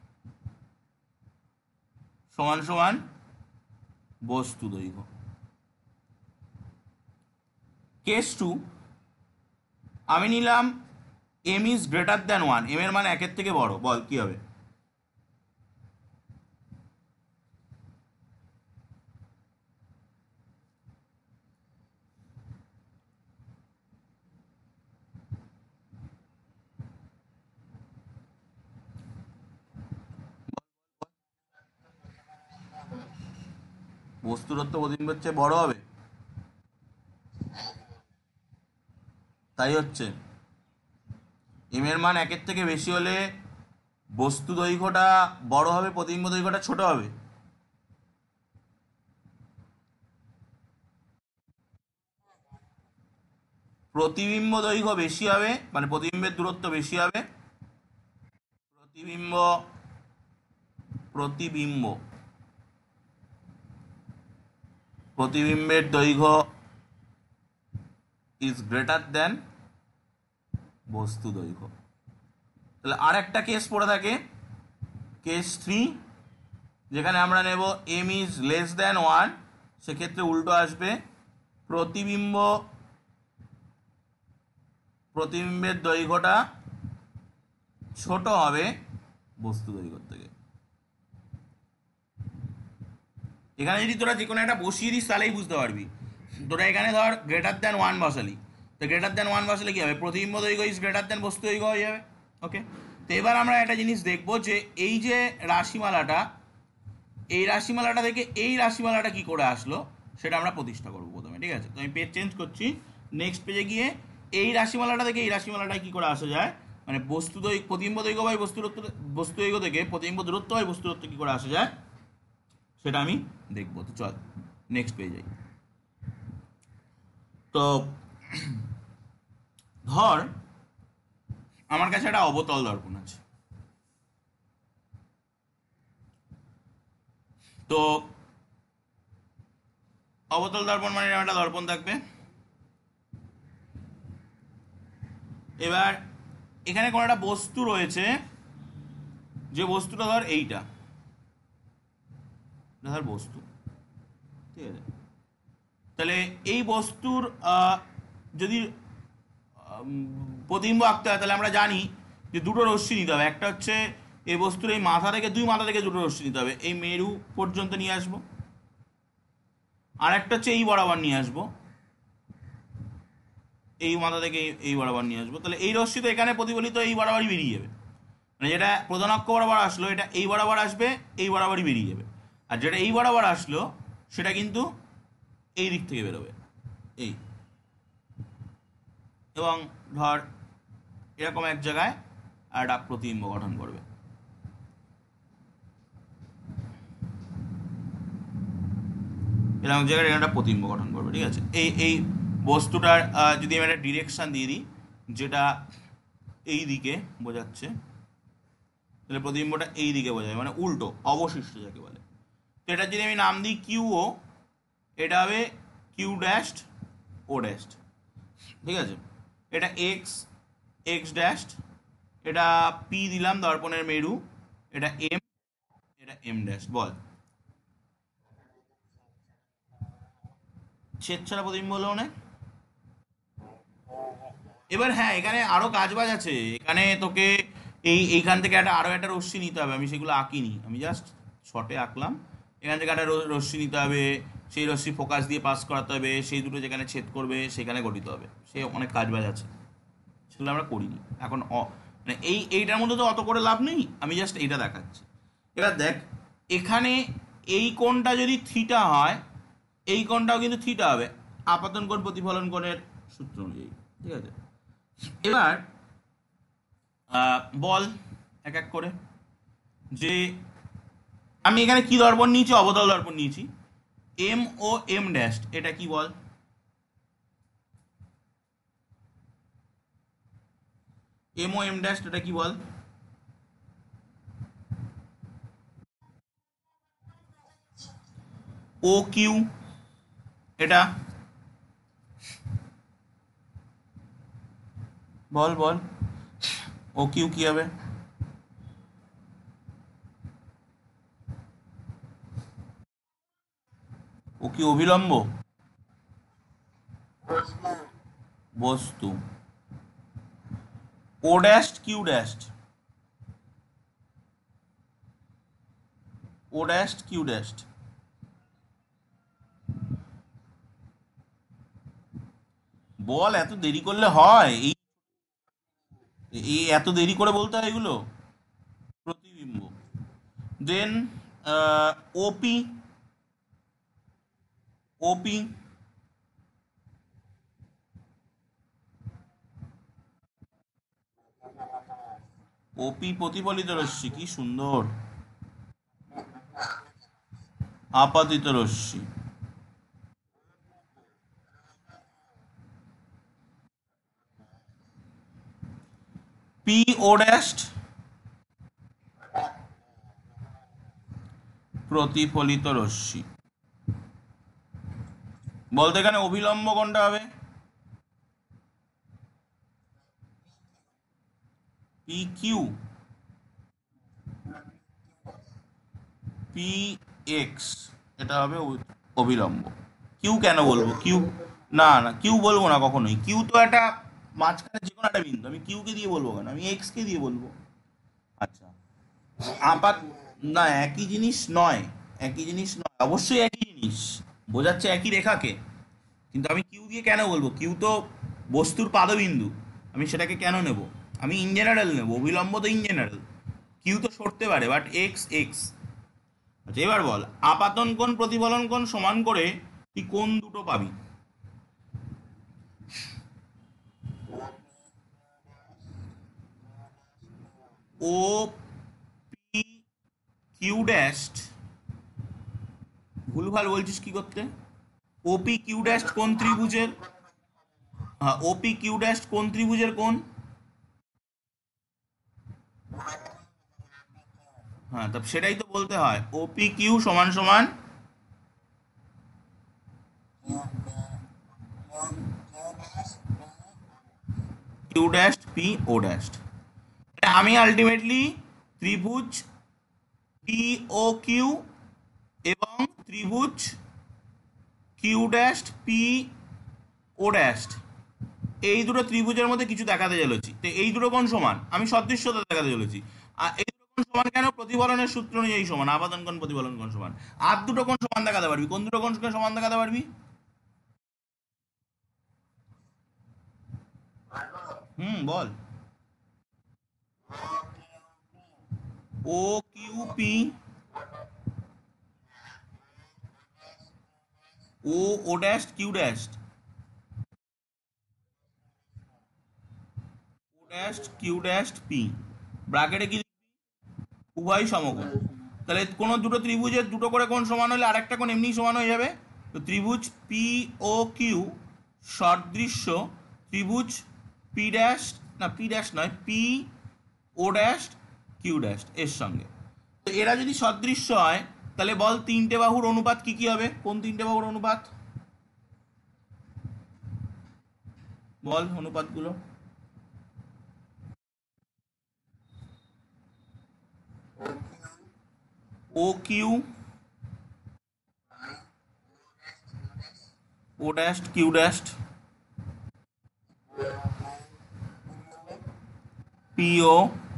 Speaker 1: সমান সমান বস্তু দৈর্ঘ্য। কেস 2, আমি নিলাম m is greater than 1, m এর মান 1 থেকে বড়, বল কি হবে? বস্তুর দূরত্ব প্রতিবিম্বের চেয়ে বড় হবে, তাই হচ্ছে এম এর মান 1 থেকে বেশি হলে বস্তু দৈর্ঘ্যটা বড় হবে, প্রতিবিম্ব দৈর্ঘ্যটা ছোট হবে। প্রতিবিম্ব দৈর্ঘ্য বেশি হবে, মানে প্রতিবিম্বের দূরত্ব বেশি হবে। প্রতিবিম্বের দৈর্ঘ্য ইজ গ্রেটার দেন বস্তু দৈর্ঘ্য। তাহলে আর একটা কেস পড়ে থাকে, কেস 3, যেখানে আমরা নেব m ইজ লেস দেন 1, সেক্ষেত্রে উল্টো আসবে, প্রতিবিম্বের দৈর্ঘ্যটা ছোট হবে বস্তু দৈর্ঘ্য থেকে। এখানে যদি তোরা যে কোনো একটা বসিয়ে দিস তাহলেই বুঝতে পারবি। তোরা এখানে ধর গ্রেটার দ্যান 1 বসালি, তো গ্রেটার দ্যান 1 বসালে কি হবে? প্রতিবিম্ব দৈর্ঘ্য ইজ গ্রেটার দ্যান বস্তু দৈর্ঘ্য হয়ে যাবে। ওকে, তো এবার আমরা একটা জিনিস দেখব যে এই যে রাশিমালাটা, এই রাশিমালাটা থেকে এই রাশিমালাটা কি করে আসলো সেটা আমরা প্রতিষ্ঠা করবো প্রথমে। ঠিক আছে, তো আমি পেজ চেঞ্জ করছি, নেক্সট পেজে গিয়ে এই রাশিমালাটা থেকে এই রাশিমালাটায় কি করে আসা যায়, মানে প্রতিবিম্ব দৈর্ঘ্য বাই বস্তু দৈর্ঘ্য থেকে প্রতিবিম্ব দূরত্ব বাই বস্তু দূরত্ব কি করে আসা যায় সেটা আমি দেখবো। তো চল নেক্সট পেজে যাই। তো ধর আমার কাছে একটা অবতল দর্পণ আছে, তো অবতল দর্পণ মানে একটা দর্পণ থাকবে। এবার এখানে কোনো একটা বস্তু রয়েছে, যে বস্তুটা ধর এইটা ধর বস্তু, ঠিক আছে। তাহলে এই বস্তুর যদি প্রতিবিম্ব আঁকতে হয়, তাহলে আমরা জানি যে দুটো রশ্মি নিতে হবে। একটা হচ্ছে এই বস্তুর এই মাথা থেকে দুটো রশ্মি নিতে হবে, এই মেরু পর্যন্ত নিয়ে আসবো। আর একটা হচ্ছে এই বরাবর নিয়ে আসবো, এই মাথা থেকে এই বরাবর নিয়ে আসবো, তাহলে এই রশ্মি তো এখানে প্রতিফলিত এই বরাবরই বেরিয়ে যাবে। মানে যেটা প্রধান অক্ষ বরাবর আসলো এটা এই বরাবর আসবে, এই বরাবরই বেরিয়ে যাবে। আর যেটা এই বরাবর আসলো সেটা কিন্তু এই দিক থেকে বেরোবে, এই। এবং ধর এরকম এক জায়গায় একটা প্রতিবিম্ব গঠন করবে। এরকম এক জায়গায় একটা প্রতিবিম্ব গঠন করবে, ঠিক আছে। এই বস্তুটার যদি আমি একটা ডিরেকশন দিয়ে দিই যেটা এই দিকে বোঝাচ্ছে, তাহলে প্রতিবিম্বটা এই দিকে বোঝাবে, মানে উল্টো অবশিষ্ট যাকে বলে। তো এটা যদি আমি নাম দিই কিউ ও, এটা হবে কিউ ড্যাশড ও ড্যাশড, ঠিক আছে। এটা এক্স এক্স ড্যাশড, এটা পি দিলাম দর্পণের মেরু, এটা এম, এটা এম ড্যাশ। বল ছেদ ছাড়া প্রতিবিম্ব হলো না। এবার হ্যাঁ, এখানে আরো কাজবাজ আছে। এখানে তোকে এইখান থেকে আরো একটা রশ্মি নিতে হবে, আমি সেগুলো আঁকিনি, আমি জাস্ট শর্টে আঁকলাম। এখান থেকে একটা রশ্মি নিতে হবে, সেই রশ্মি ফোকাস দিয়ে পাস করাতে হবে, সেই দুটো যেখানে ছেদ করবে সেখানে গঠিত হবে, সে অনেক কাজবাজ আছে, সেগুলো আমরা করিনি এখন। মানে এইটার মধ্যে তো অত করে লাভ নেই, আমি জাস্ট এইটা দেখাচ্ছি। এবার দেখ, এখানে এই কোণটা যদি থিটা হয়, এই কোণটাও কিন্তু থিটা হবে আপাতন কোণ প্রতিফলন কোণের সূত্র অনুযায়ী, ঠিক আছে। এবার বল এক এক করে, যে আমি এখানে কি দর্পণ নিয়েছি, অবতল দর্পণ নিয়েছি, এম ও এম ড্যাশ, এটা কি বল? এম ও এম ড্যাশ এটা কি বল? ও কিউ এটা বল বল, ও কিউ কি হবে? ও কি অভিলম্ব বস্তু? O dash Q dash, O dash Q dash. বল এত দেরি করলে হয়? এই এত দেরি করে বলতে হয় এগুলো? প্রতিবিম্ব, দেন ওপি, ওপি ওপি প্রতিফলিত রশ্মি, কি সুন্দর, আপাতিত রশ্মি। পি ও ড্যাশ প্রতিফলিত রশ্মি। বলতে এখানে অভিলম্ব কোনটা হবে? পি কিউ, পি এক্স, এটা হবে অভিলম্ব। কিউ কেন বলবো? কিউ না না, কিউ বলবো না কখনোই, কিউ তো একটা মাঝখানে যে কোনো একটা বিন্দু, আমি কিউ কে দিয়ে বলবো কেন, আমি এক্স কে দিয়ে বলবো। আচ্ছা, আপাত না, একই জিনিস নয়, একই জিনিস নয়, অবশ্যই একই জিনিস, বোঝাচ্ছে একই রেখাকে, কিন্তু আমি কিউ দিয়ে কেন বলবো? কিউ তো বস্তুর পাদবিন্দু, আমি সেটাকে কেন নেব? আমি ইন জেনারেল নেব, অভিলম্ব তো ইন জেনারেল, কিউ তো সরতে পারে, বাট এক্স এক্স। আচ্ছা এবার বল, আপাতন কোণ প্রতিফলন কোণ সমান করে তুই কোন দুটো পাবি? ও পি কিউ ড্যাশ, ভুলভাল বলছিস কি করতে? ওপি কিউ ড্যাশ কোন ত্রিভুজের? হ্যাঁ, ওপি কিউ ড্যাশ কোন ত্রিভুজের কোন? হ্যাঁ, তা সেটাই তো বলতে হয়, ওপি কিউ সমান সমান Q dash P O dash. আমি আলটিমেটলি ত্রিভুজ পি ও কিউ এবং ত্রিভুজ Q dash P O dash, এই দুটো ত্রিভুজের মধ্যে কিছু দেখাতে চলেছি, তো এই দুটো কোণ সমান, আমি সদৃশ্যতা দেখাতে চলেছি। আর এই দুটো কোণ সমান কেন? প্রতিফলনের সূত্র অনুযায়ী সমান। আপাতন কোণ প্রতিফলন কোণ সমান। আর দুটো কোণ সমান দেখাতে পারবি। কোন দুটো কোণ সমান দেখাতে পারবি? বল। O Q P, O dash Q dash, O dash Q dash P, ব্র্যাকেটে কি উভয় সমকোণ। তাহলে কোনো দুটো ত্রিভুজের দুটো করে কোণ সমান হলে আরেকটা কোণ এমনি সমান হয়ে যাবে। তো ত্রিভুজ পি ও কিউ সদৃশ্য ত্রিভুজ পি ড্যাশ, না পি ড্যাশ নয়, P O dash Q dash এর সঙ্গে। তো এরা যদি সদৃশ্য হয় তাহলে বল তিনটে বাহুর অনুপাত কি কি হবে? কোন তিনটে বাহুর অনুপাত? বল অনুপাতগুলো। O Q, O dash Q dash, PO,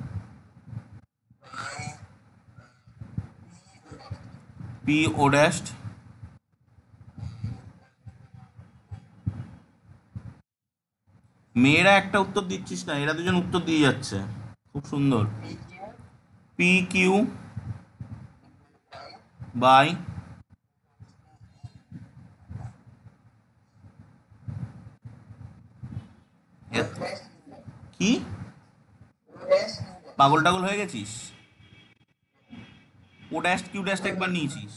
Speaker 1: P O dash. মেয়েরা একটা উত্তর দিচ্ছিস না, এরা দুজন উত্তর দিয়ে যাচ্ছে, খুব সুন্দর। পি কিউ বাই কি? পাগল টাগল হয়ে গেছিস? ও ড্যাশ কিউ ড্যাশ একবার নিয়েছিস,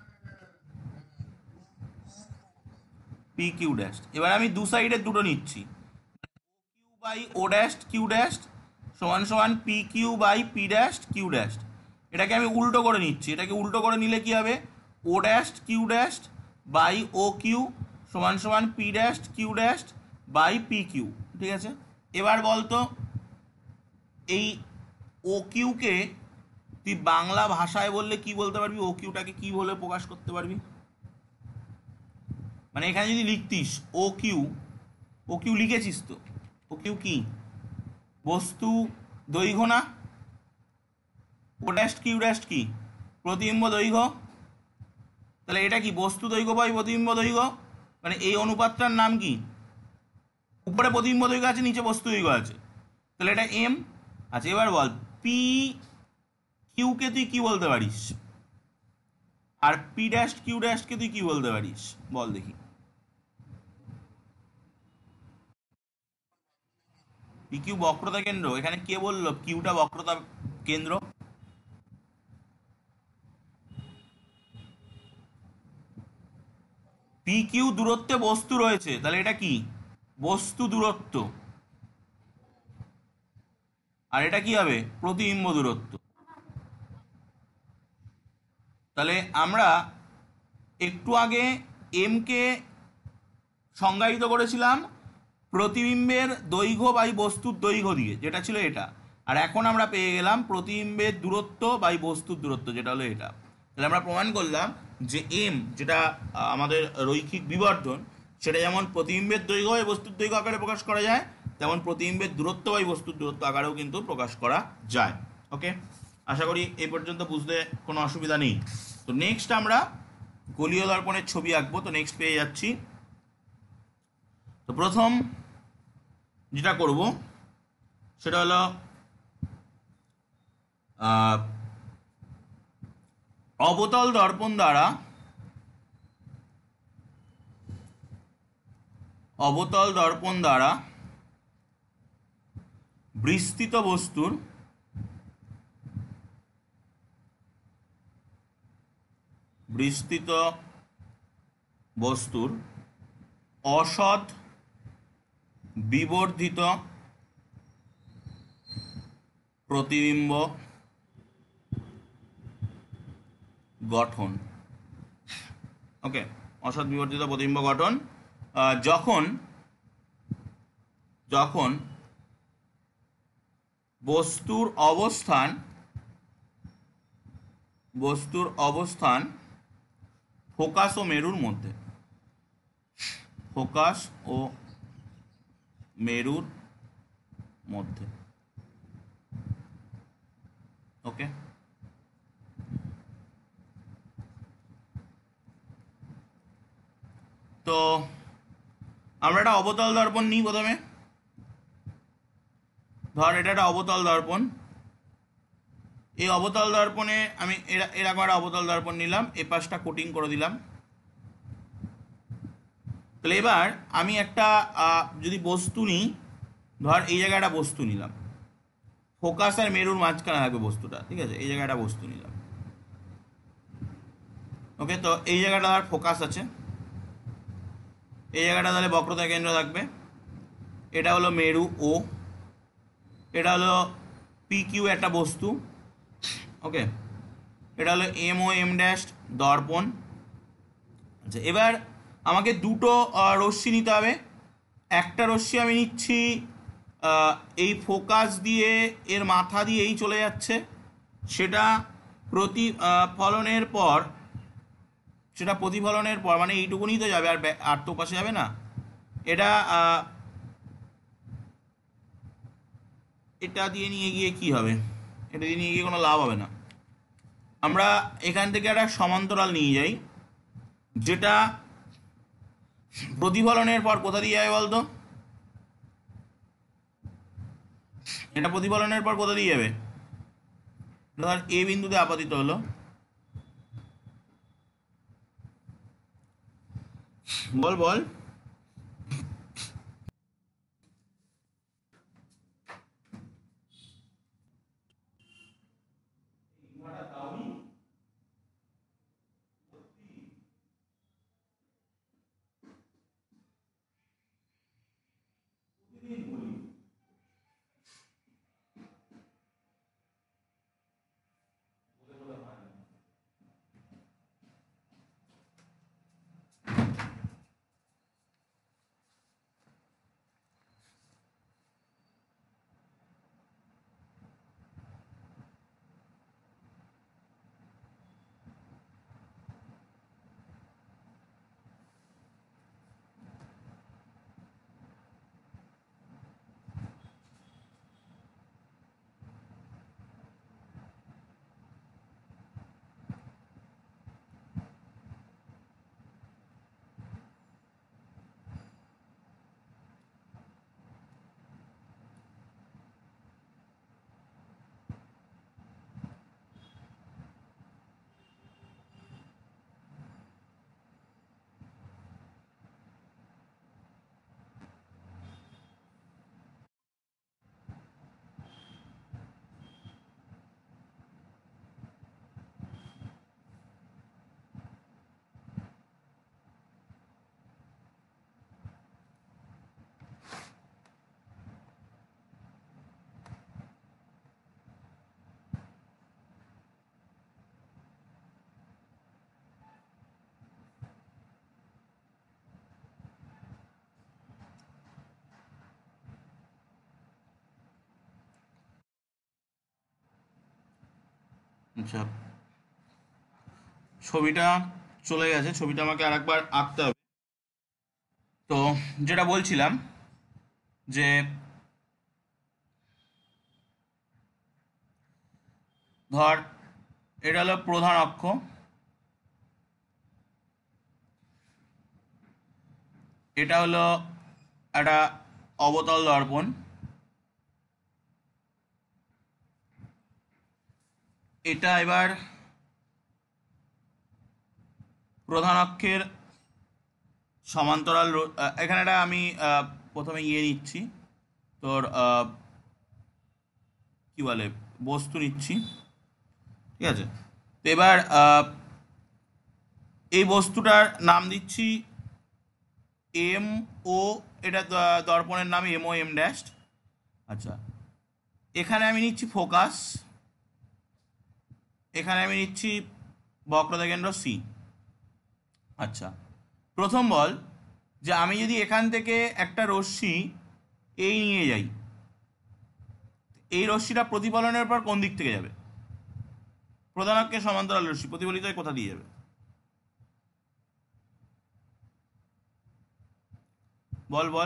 Speaker 1: পি কিউ ড্যাশ। এবার আমি দু সাইডে দুটো নিচ্ছি, Q by O dash Q dash সমান সমান P Q by P dash Q dash. এটাকে আমি উল্টো করে নিচ্ছি। এটাকে উল্টো করে নিলে কি হবে? O dash Q dash by O Q সমান সমান P dash Q dash by P Q. ঠিক আছে, এবার বলতো এই ও কিউকে তুই বাংলা ভাষায় বললে কি বলতে পারবি? ও কিউটাকে কি বলে প্রকাশ করতে পারবি? মানে এখানে যদি লিখতিস ও কিউ, ও কিউ লিখেছিস তো, ও কিউ কি? বস্তু দৈর্ঘ্য না? ও ড্যাশ কিউ ড্যাশ কি? প্রতিবিম্ব দৈর্ঘ্য। তাহলে এটা কি? বস্তু দৈর্ঘ্য বাই প্রতিবিম্ব দৈর্ঘ্য। মানে এই অনুপাতটার নাম কি? উপরে প্রতিবিম্ব দৈর্ঘ্য আছে, নিচে বস্তু দৈর্ঘ্য আছে, তাহলে এটা এম। আচ্ছা এবার বল পি কিউকে তুই কি বলতে পারিস? আর পি ড্যাশ কিউ ড্যাশকে তুই কি বলতে পারিস? বল দেখি। পি কিউ বক্রতা কেন্দ্র। এখানে কে বললো কিউটা বক্রতা কেন্দ্র? পি কিউ দূরত্বে বস্তু রয়েছে, তাহলে এটা কি? বস্তু দূরত্ব। আর এটা কি হবে? প্রতিবিম্ব দূরত্ব। তাহলে আমরা একটু আগে এম কে সংজ্ঞায়িত করেছিলাম প্রতিবিম্বের দৈর্ঘ্য বাই বস্তুর দৈর্ঘ্য দিয়ে, যেটা ছিল এটা। আর এখন আমরা পেয়ে গেলাম প্রতিবিম্বের দূরত্ব বাই বস্তুর দূরত্ব, যেটা হলো এটা। তাহলে আমরা প্রমাণ করলাম যে এম, যেটা আমাদের রৈখিক বিবর্ধন, সেটা যেমন প্রতিবিম্বের দৈর্ঘ্য বাই বস্তুর দৈর্ঘ্য আকারে প্রকাশ করা যায়, তেমন প্রতিবিম্বের দূরত্ব বাই বস্তুর দূরত্ব আকারেও কিন্তু প্রকাশ করা যায়। ওকে, আশা করি এই পর্যন্ত বুঝতে কোনো অসুবিধা নেই। তো নেক্সট আমরা গোলীয় দর্পণের ছবি আঁকবো। তো নেক্সট পেয়ে যাচ্ছি। তো প্রথম যেটা করব সেটা হলো অবতল দর্পণ দ্বারা বিস্তৃত বস্তুর অসৎ বিবর্ধিত প্রতিবিম্ব গঠন। ওকে, অসৎ বিবর্ধিত প্রতিবিম্ব গঠন যখন বস্তুর অবস্থান ফোকাস ও মেরুর মধ্যে। ওকে, তো আমরা একটা অবতল দর্পণ নিই প্রথমে। ধর এটা একটা অবতল দর্পণ। এই অবতল দর্পণে আমি এরকম একটা অবতল দর্পণ নিলাম, এ পাশটা কোটিং করে দিলাম। তাহলে এবার আমি একটা যদি বস্তু নিই, ধর এই জায়গায় একটা বস্তু নিলাম, ফোকাস আর মেরুর মাঝখানে থাকবে বস্তুটা, ঠিক আছে? এই জায়গায় একটা বস্তু নিলাম, ওকে। তো এই জায়গাটা ধর ফোকাস আছে, এই জায়গাটা তাহলে বক্রতা কেন্দ্র থাকবে। এটা হলো মেরু ও, এটা হলো পি কিউ একটা বস্তু, ওকে। এটা হলো এম ও এম ড্যাশ দর্পণ। আচ্ছা, এবার আমাকে দুটো রশ্মি নিতে হবে। একটা রশ্মি আমি নিচ্ছি এই ফোকাস দিয়ে, এর মাথা দিয়েই চলে যাচ্ছে, সেটা প্রতিফলনের পর, মানে এইটুকুনি তো যাবে, আর তো পাশে যাবে না। এটা এটা দিয়ে নিয়ে গিয়ে কি হবে? এটা দিয়ে নিয়ে গিয়ে কোনো লাভ হবে না। আমরা এখান থেকে একটা সমান্তরাল নিয়ে যাই, যেটা প্রতিফলনের পর কোথা দিয়ে যাবে বলতো? এটা প্রতিফলনের পর কোথা দিয়ে যাবে? ধর এ বিন্দুতে আপাতিত হলো, বল বল। আচ্ছা, ছবিটা চলে গেছে, ছবিটা আমাকে আরেকবার আঁকতে হবে। তো যেটা বলছিলাম যে ধর এটা হলো প্রধান অক্ষ, এটা হলো একটা অবতল দর্পণ, এটা এবার প্রধান অক্ষের সমান্তরাল এখানে একটা আমি প্রথমে ইয়ে নিচ্ছি, তোর কি বলে, বস্তু নিচ্ছি, ঠিক আছে? তো এবার এই বস্তুটার নাম দিচ্ছি এম ও, এটা দর্পণের নাম এম ও এম ড্যাশ। আচ্ছা, এখানে আমি নিচ্ছি ফোকাস, এখানে আমি নিচ্ছি বক্রতা কেন্দ্র সি। আচ্ছা, প্রথম বল যে আমি যদি এখান থেকে একটা রশ্মি এই নিয়ে যাই, এই রশ্মিটা প্রতিফলনের পর কোন দিক থেকে যাবে? প্রধান অক্ষের সমান্তরাল রশ্মি প্রতিফলিত হয়ে কোথা দিয়ে যাবে? বল বল।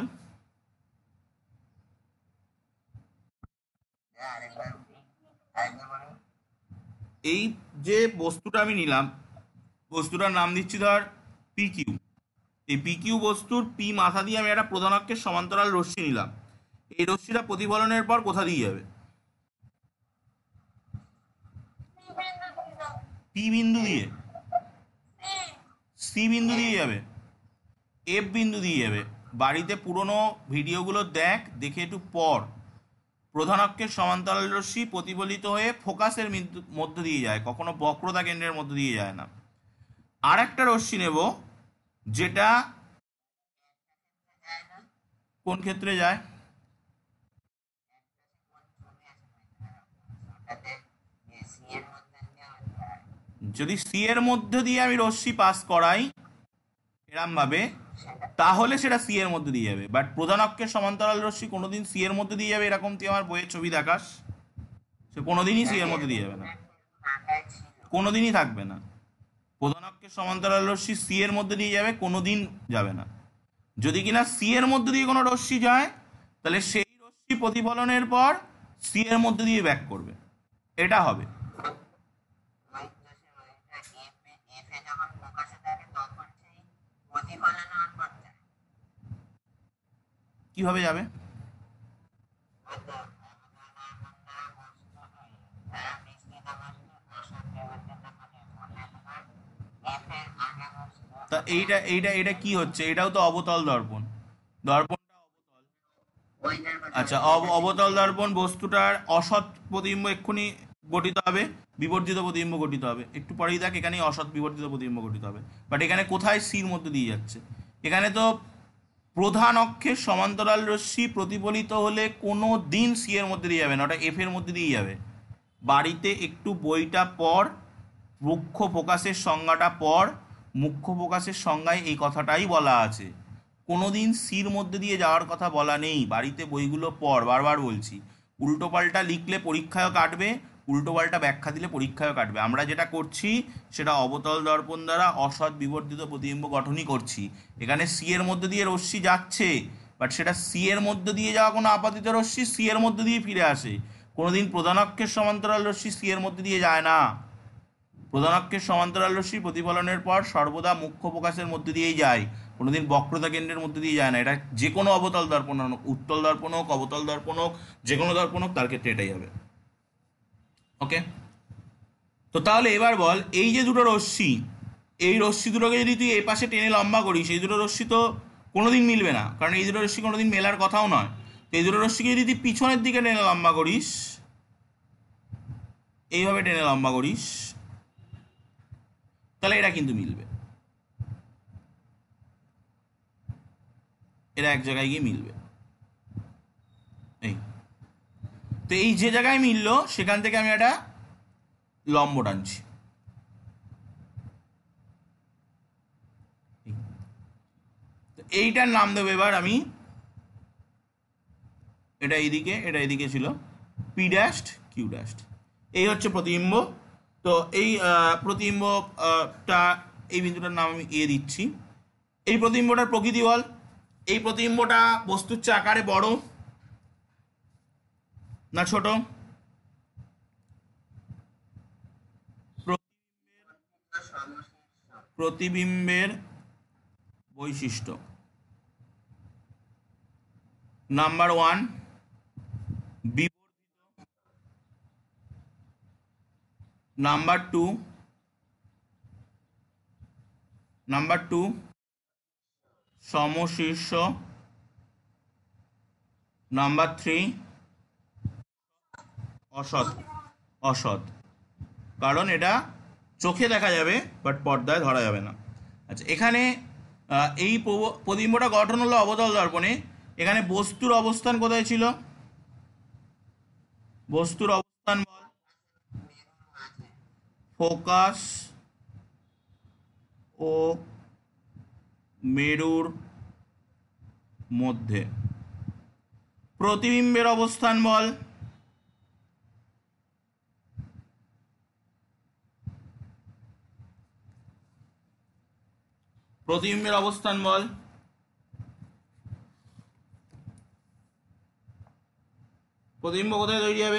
Speaker 1: এই যে বস্তুটা আমি নিলাম, বস্তুটার নাম দিচ্ছি ধর পি কিউ, এই পি কিউ বস্তুর পি মাথা দিয়ে আমি একটা প্রধান অক্ষের সমান্তরাল রশ্মি নিলাম, এই রশ্মিটা প্রতিফলনের পর কোথা দিয়ে যাবে? পি বিন্দু দিয়ে, সি বিন্দু দিয়ে যাবে, এফ বিন্দু দিয়ে যাবে। বাড়িতে পুরনো ভিডিওগুলো দেখ, দেখে একটু পড়। প্রধান অক্ষের সমান্তরাল রশ্মি প্রতিফলিত হয়ে ফোকাসের মধ্য দিয়ে যায়, কখনো বক্রতা কেন্দ্রের মধ্য দিয়ে যায় না। আর একটা রশ্মি নেব যেটা কোন ক্ষেত্রে যায়? যদি সি এর মধ্যে দিয়ে আমি রশ্মি পাস করাই এরম ভাবে, তাহলে সেটা সি এর মধ্যে দিয়ে যাবে। বাট প্রধান অক্ষের সমান্তরাল রশ্মি কোনোদিন সি এর মধ্যে দিয়ে যাবে এরকম তুই আমার বইয়ের ছবি দেখাস? সে কোনোদিনই সি এর মধ্যে দিয়ে যাবে না, কোনোদিনই থাকবে না। প্রধান অক্ষের সমান্তরাল রশ্মি সি এর মধ্যে দিয়ে যাবে, কোনোদিন যাবে না। যদি কিনা সি এর মধ্যে দিয়ে কোনো রশ্মি যায়, তাহলে সেই রশ্মি প্রতিফলনের পর সি এর মধ্যে দিয়ে ব্যাক করবে, এটা হবে। কিভাবে যাবে? তা এইটা এইটা এটা কি হচ্ছে? এটাও তো অবতল দর্পণ। দর্পণটা অবতল। আচ্ছা, অবতল দর্পণ বস্তুটার অসৎ প্রতিবিম্ব এক্ষুনি গঠিত হবে, বিবর্ধিত প্রতিবিম্ব গঠিত হবে। একটু পরেই দেখ, এখানেই অসৎ বিবর্ধিত প্রতিবিম্ব গঠিত হবে। বাট এখানে কোথায় সির মধ্যে দিয়ে যাচ্ছে? এখানে তো প্রধান অক্ষের সমান্তরাল রশ্মি প্রতিফলিত হলে কোনো দিন সি এর মধ্যে দিয়ে যাবে না, ওটা এফ এর মধ্যে দিয়ে যাবে। বাড়িতে একটু বইটা পড়, মুখ্য ফোকাসের সংজ্ঞাটা পড়। মুখ্য ফোকাসের সংজ্ঞায় এই কথাটাই বলা আছে, কোনোদিন সির মধ্যে দিয়ে যাওয়ার কথা বলা নেই। বাড়িতে বইগুলো পড়, বারবার বলছি। উল্টোপাল্টা লিখলে পরীক্ষায়ও কাটবে, উল্টোপাল্টা ব্যাখ্যা দিলে পরীক্ষায়ও কাটবে। আমরা যেটা করছি সেটা অবতল দর্পণ দ্বারা অসৎ বিবর্ধিত প্রতিবিম্ব গঠনই করছি। এখানে সি এর মধ্যে দিয়ে রশ্মি যাচ্ছে, বাট সেটা সি এর মধ্যে দিয়ে যাওয়া কোনো আপাতিত রশ্মি সি এর মধ্যে দিয়ে ফিরে আসে। কোনোদিন প্রধান অক্ষের সমান্তরাল রশ্মি সি এর মধ্যে দিয়ে যায় না। প্রধান অক্ষের সমান্তরাল রশ্মি প্রতিফলনের পর সর্বদা মুখ্য প্রকাশের মধ্যে দিয়েই যায়, কোনোদিন বক্রতা কেন্দ্রের মধ্যে দিয়ে যায় না। এটা যে কোনো অবতল দর্পণ হোক, উত্তল দর্পণ হোক, অবতল দর্পণ হোক, যে কোনো দর্পণ হোক, তার ক্ষেত্রে এটাই হবে। ওকে, তো তাহলে এবার বল, এই যে দুটো রশ্মি, এই রশ্মি দুটোকে যদি তুই এ পাশে টেনে লম্বা করিস, এই দুটো রশ্মি তো কোনোদিন মিলবে না, কারণ এই দুটো রশ্মি কোনোদিন মেলার কথাও নয়। তো এই দুটো রশ্মিকে যদি তুই পিছনের দিকে টেনে লম্বা করিস, এইভাবে টেনে লম্বা করিস, তাহলে এরা কিন্তু মিলবে, এরা এক জায়গায় গিয়ে মিলবে। এই তো এই যে জায়গায় মিললো সেখান থেকে আমি একটা লম্ব টানছি। তো এইটার নাম দেবো এবার আমি, এটা এইদিকে, এটা এইদিকে ছিল, পি ড্যাস্ট কিউ ড্যাস্ট। এই হচ্ছে প্রতিবিম্ব। তো এই প্রতিবিম্বটা, এই বিন্দুটার নাম আমি এ দিচ্ছি। এই প্রতিবিম্বটার প্রকৃতি বল। এই প্রতিবিম্বটা বস্তুর চেয়ে আকারে বড় না ছোট? প্রতিবিম্বের বৈশিষ্ট্য নাম্বার ওয়ান, বিবর্ধিত। নাম্বার টু সমশীর্ষ। নাম্বার থ্রি অসৎ। অসৎ কারণ এটা চোখে দেখা যাবে বাট পর্দায় ধরা যাবে না। আচ্ছা, এখানে এই প্রতিবিম্বটা গঠন হলো অবতল দর্পণে। এখানে বস্তুর অবস্থান কোথায় ছিল? বস্তুর অবস্থান বল। ফোকাস ও মেরুর মধ্যে। প্রতিবিম্বের অবস্থান বল। প্রতিবিম্বের অবস্থান বল। প্রতিবিম্ব কোথায় তৈরি হবে?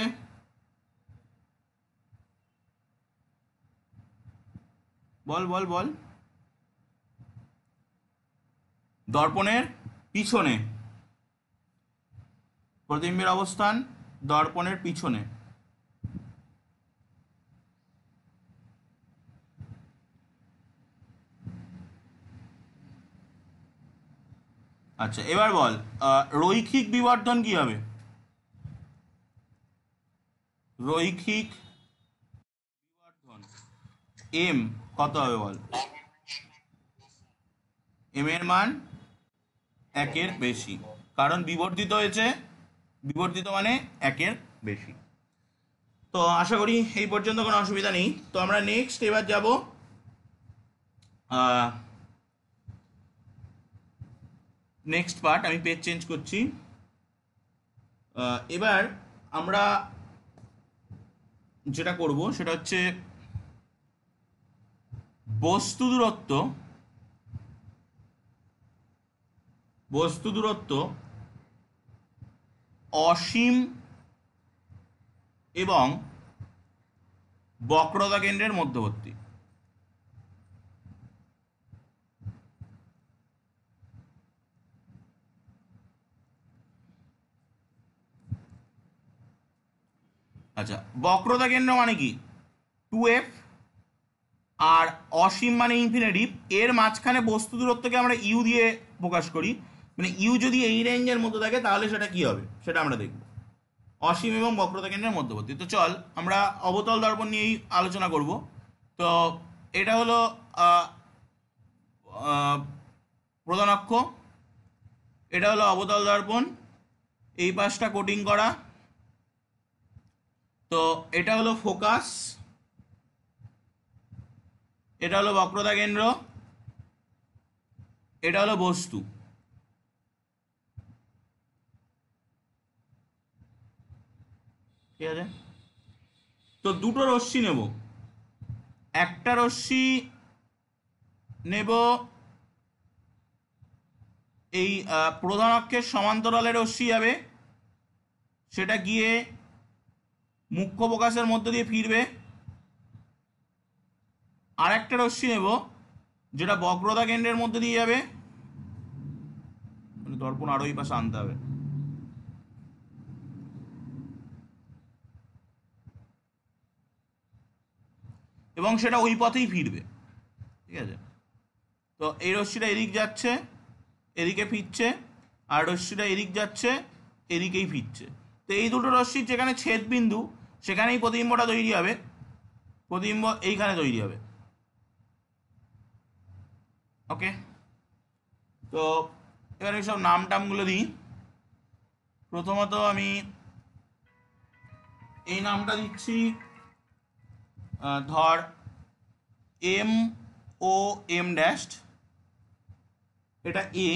Speaker 1: বল বল বল। দর্পণের পিছনে, প্রতিবিম্বের অবস্থান দর্পণের পিছনে। আচ্ছা এবার বল রৈখিক বিবর্ধন কি হবে? রৈখিক বিবর্ধন এম কত হবে বল? এম এর মান একের বেশি, কারণ বিবর্ধিত হয়েছে, বিবর্ধিত মানে একের বেশি। তো আশা করি এই পর্যন্ত কোনো অসুবিধা নেই। তো আমরা নেক্সট এবার যাব নেক্সট পার্ট। আমি পেজ চেঞ্জ করছি। এবার আমরা যেটা করব সেটা হচ্ছে বস্তু দূরত্ব, বস্তু দূরত্ব অসীম এবং বক্রতা কেন্দ্রের মধ্যবর্তী। আচ্ছা বক্রতা কেন্দ্র মানে কি? 2f, আর অসীম মানে ইনফিনিটিভ। এর মাঝখানে বস্তু দূরত্বকে আমরা ইউ দিয়ে প্রকাশ করি, মানে ইউ যদি এই রেঞ্জের মধ্যে থাকে তাহলে সেটা কি হবে সেটা আমরা দেখব। অসীম এবং বক্রতা কেন্দ্রের মধ্যবর্তী। তো চল আমরা অবতল দর্পণ নিয়েই আলোচনা করব। তো এটা হলো প্রধান অক্ষ, এটা হলো অবতল দর্পণ, এই পাশটা কোটিং করা। তো এটা হলো ফোকাস, এটা হলো বক্রতা কেন্দ্র, এটা হলো বস্তু। ঠিক আছে? তো দুটো রশ্মি নেব, একটা রশ্মি নেব এই প্রধান অক্ষের সমান্তরালে রশ্মি যাবে, সেটা গিয়ে মুখ্য প্রকাশের মধ্য দিয়ে ফিরবে। আর একটা রশ্মি নেব যেটা বক্রতা কেন্দ্রের মধ্যে দিয়ে যাবে, মানে দর্পণ আরো এই পাশে আনতে হবে, এবং সেটা ওই পথেই ফিরবে। ঠিক আছে? তো এই রশ্মিটা এদিক যাচ্ছে, এদিকে ফিরছে, আর রশ্মিটা এদিক যাচ্ছে, এদিকেই ফিরছে। তো এই দুটো রশ্মির যেখানে ছেদ বিন্দু সেখানেই প্রতিবিম্বটা তৈরি হবে, প্রতিবিম্ব এইখানে তৈরি হবে। ওকে, তো এবার এই সব নাম টামগুলো দিই। প্রথমত আমি এই নামটা দিচ্ছি, ধর এম ও এম ড্যাশ, এটা এ,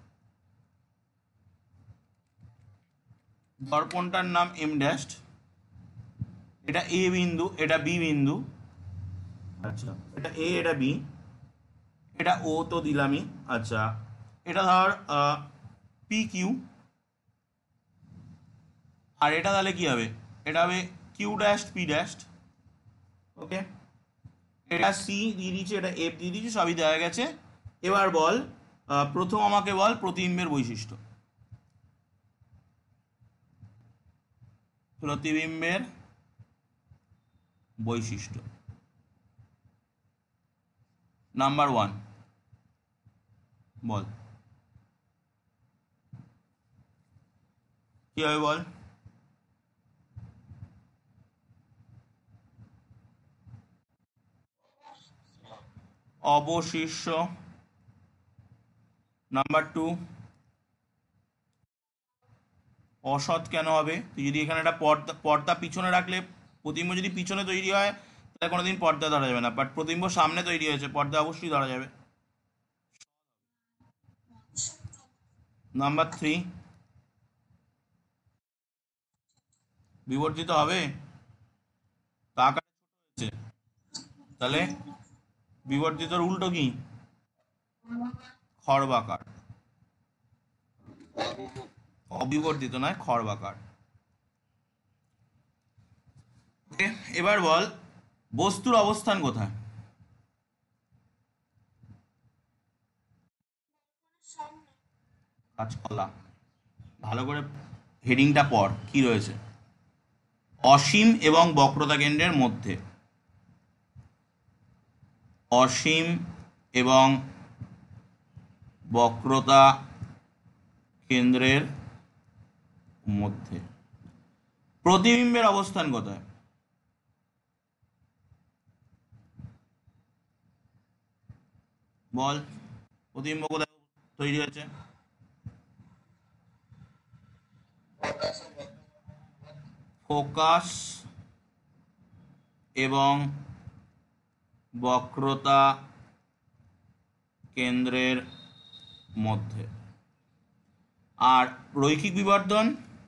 Speaker 1: দর্পণটার নাম এম ড্যাশ, এটা এ বিন্দু, এটা বি বিন্দু। আচ্ছা এটা এ, এটা বি, এটা ও তো দিলামই। আচ্ছা এটা ধর পি কিউ, আর এটা তাহলে কি হবে? এটা হবে Q dash P dash. Okay, এটা সি দিয়ে দিয়েছি, এটা এফ দিয়ে দিয়েছি, সবই দেওয়া গেছে। এবার বল প্রথম আমাকে বল প্রতিবিম্বের বৈশিষ্ট্য। প্রতিবিম্বের বৈশিষ্ট্য নাম্বার 1 বল কি হবে বল? অবশিষ্য। নাম্বার 2 অসৎ কেন হবে? তুই যদি এখানে একটা পর্দা পর্দা পিছনে রাখলে, প্রতিবিম্ব যদি পিছনে তৈরি হয় তাহলে কোনোদিন পর্দা ধরা যাবে না, বাট প্রতিবিম্ব সামনে তৈরি হয়েছে, পর্দা অবশ্যই ধরা যাবে। নাম্বার 3 বিবর্জিত হবে, তা আকারে ছোট হয়েছে, তাহলে বিবর্জিতর উল্টো কি? খর্বাকার। অবিবর্জিত নয়, খর্বাকার। ওকে, এবার বল বস্তুর অবস্থান কোথায়? কাঁচকলা, ভালো করে হেডিংটা পড় কি রয়েছে। অসীম এবং বক্রতা কেন্দ্রের মধ্যে, অসীম এবং বক্রতা কেন্দ্রের মধ্যে প্রতিবিম্বের অবস্থান কোথায়? বল, প্রতিবিম্ব কোথায় তৈরি হয়েছে? ফোকাস এবং বক্রতা কেন্দ্রের মধ্যে। আর রৈখিক বিবর্ধন,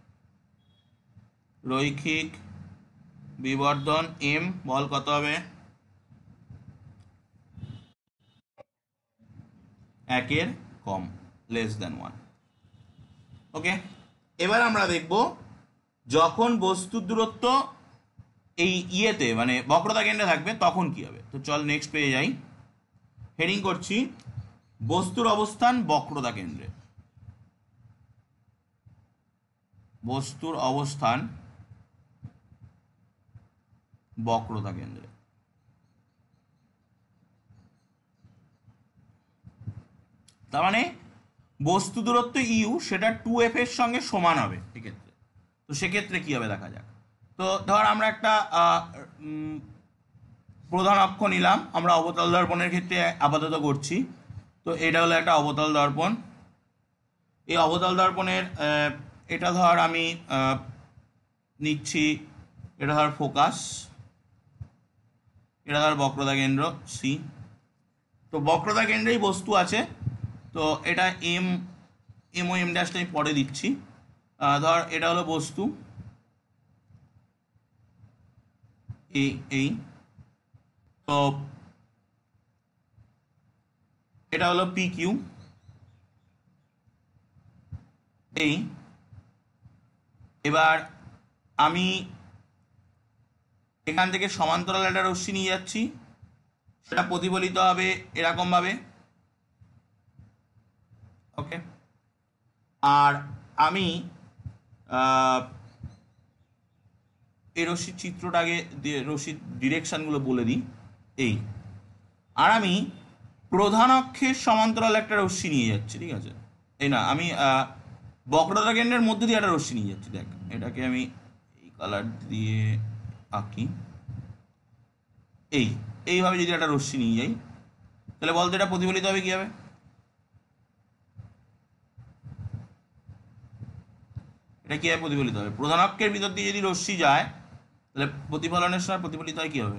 Speaker 1: রৈখিক বিবর্ধন এম, বল কত হবে? 1 কম, <1। ওকে, এবার আমরা দেখব যখন বস্তুর দূরত্ব এই ইয়েতে মানে বক্রতা কেন্দ্রে থাকবে তখন কি হবে। তো চল নেক্সট পেয়ে যাই। হেডিং করছি বস্তুর অবস্থান বক্রতা কেন্দ্রে, বস্তুর অবস্থান বক্রতা কেন্দ্রে। তার মানে বস্তু দূরত্ব ইউ সেটা 2f এর সঙ্গে সমান হবে এক্ষেত্রে। তো সেক্ষেত্রে কি হবে দেখা যাক। তো ধর আমরা একটা প্রধান অক্ষ নিলাম, আমরা অবতল দর্পণের ক্ষেত্রে আপাতত করছি। তো এটা হলো একটা অবতল দর্পণ। এই অবতল দর্পণের এটা ধর আমি নিচ্ছি, এটা ধর ফোকাস, এটা ধর বক্রতা কেন্দ্র সি। তো বক্রতা কেন্দ্রেই বস্তু আছে। তো এটা এম, এম ও এম ড্যাশটা আমি পরে দিচ্ছি। ধর এটা হলো বস্তু এই। তো এটা হলো পি কিউ এই। এবার আমি এখান থেকে সমান্তরাল একটা রশ্মি নিয়ে যাচ্ছি, সেটা প্রতিফলিত হবে এরকম ভাবে। ওকে, আর আমি এই রশ্মির চিত্রটাকে রশ্মির ডিরেকশনগুলো বলে দিই এই। আর আমি প্রধান অক্ষের সমান্তরাল একটা রশ্মি নিয়ে যাচ্ছি, ঠিক আছে? এই না, আমি বক্রতা কেন্দ্রের মধ্যে দিয়ে একটা রশ্মি নিয়ে যাচ্ছি। দেখ, এটাকে আমি এই কালার দিয়ে আঁকি, এইভাবে যদি একটা রশ্মি নিয়ে যাই তাহলে বলতো এটা প্রতিফলিত হবে কি হবে? এটা কি হবে? প্রতিফলিত হবে। প্রধান অক্ষের ভিতর দিয়ে যদি রশ্মি যায় তাহলে প্রতিফলনের সময় প্রতিফলিত হয় কি হবে?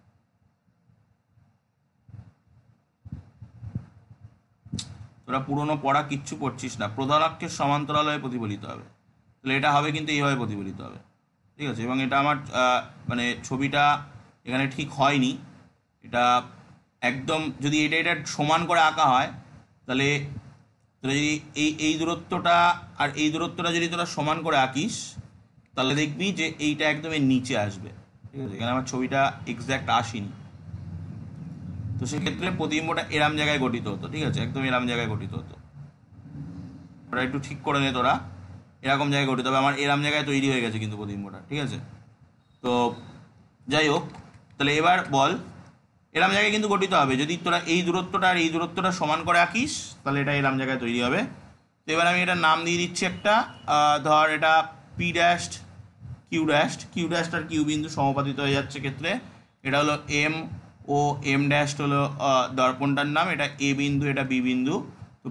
Speaker 1: তোরা পুরনো পড়া কিচ্ছু পড়ছিস না। প্রধান অক্ষের সমান্তরাল হয়ে প্রতিফলিত হবে, তাহলে এটা হবে কিন্তু এইভাবে প্রতিফলিত হবে, ঠিক আছে? এবং এটা আমার মানে ছবিটা এখানে ঠিক হয়নি। এটা একদম যদি এটা সমান করে আঁকা হয় তাহলে তোরা যদি এই দূরত্বটা আর এই দূরত্বটা যদি তোরা সমান করে আঁকিস তাহলে দেখবি যে এইটা একদম এর নিচে আসবে, ঠিক আছে? এখানে আমার ছবিটা এক্স্যাক্ট আসেনি। তো সেক্ষেত্রে প্রতিবিম্বটা এরাম জায়গায় গঠিত হতো, ঠিক আছে? একদম এরাম জায়গায় গঠিত হতো। ওরা একটু ঠিক করে নে তোরা, এরকম জায়গায় গঠিত হবে। আমার এরাম জায়গায় তৈরি হয়ে গেছে কিন্তু প্রতিবিম্বটা, ঠিক আছে? তো যাই হোক, তাহলে এবার বল এরাম জায়গায় কিন্তু গঠিত হবে। যদি তোরা এই দূরত্বটা আর এই দূরত্বটা সমান করে আঁকিস তাহলে এটা এরাম জায়গায় তৈরি হবে। তো এবার আমি এটার নাম দিয়ে দিচ্ছি একটা, ধর এটা P dashed Q dashed. Q dashed আর কিউ বিন্দু সমাপাতিত হয়ে যাচ্ছে ক্ষেত্রে। এটা হলো এম ও এম ড্যাশড হলো দর্পণটার নাম, এটা এ বিন্দু, এটা বি বিন্দু। তো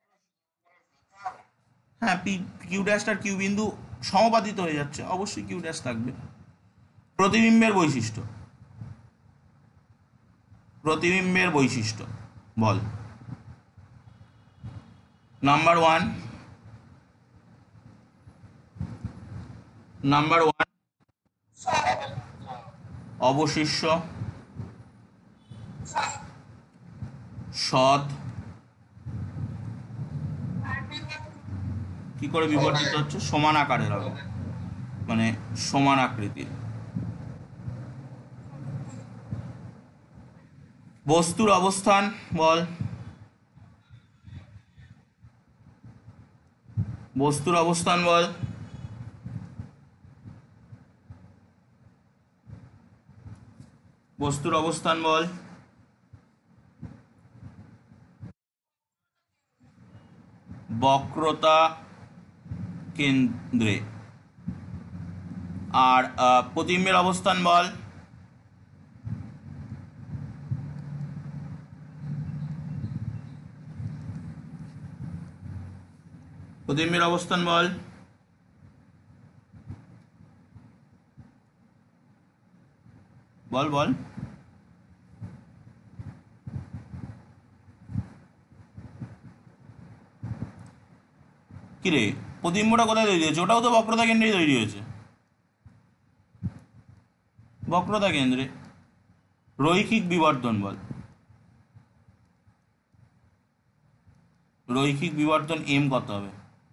Speaker 1: হ্যাঁ, পি কিউ ড্যাশড আর কিউ বিন্দু সমাপাতিত হয়ে যাচ্ছে, অবশ্যই কিউ ড্যাশ থাকবে। প্রতিবিম্বের বৈশিষ্ট্য, প্রতিবিম্বের বৈশিষ্ট্য বল। নাম্বার ওয়ান, অবশিষ্য, সৎ। কি করে বিবর্তিত হচ্ছে? সমান আকারের হবে, মানে সমান আকৃতির। বস্তুর অবস্থান বল। বস্তুর অবস্থান বল। বস্তুর অবস্থান বল। বক্রতা কেন্দ্রে। আর প্রতিবিম্বের অবস্থান বল। প্রতিবিম্বের অবস্থান বল। বল বল। কিরে, প্রতিবিম্বটা কোথায় তৈরি হয়েছে? ওটাও তো বক্রতা কেন্দ্রেই তৈরি হয়েছে। বক্রতা কেন্দ্রে। রৈখিক বিবর্তন বল। রৈখিক বিবর্তন এম কত হবে?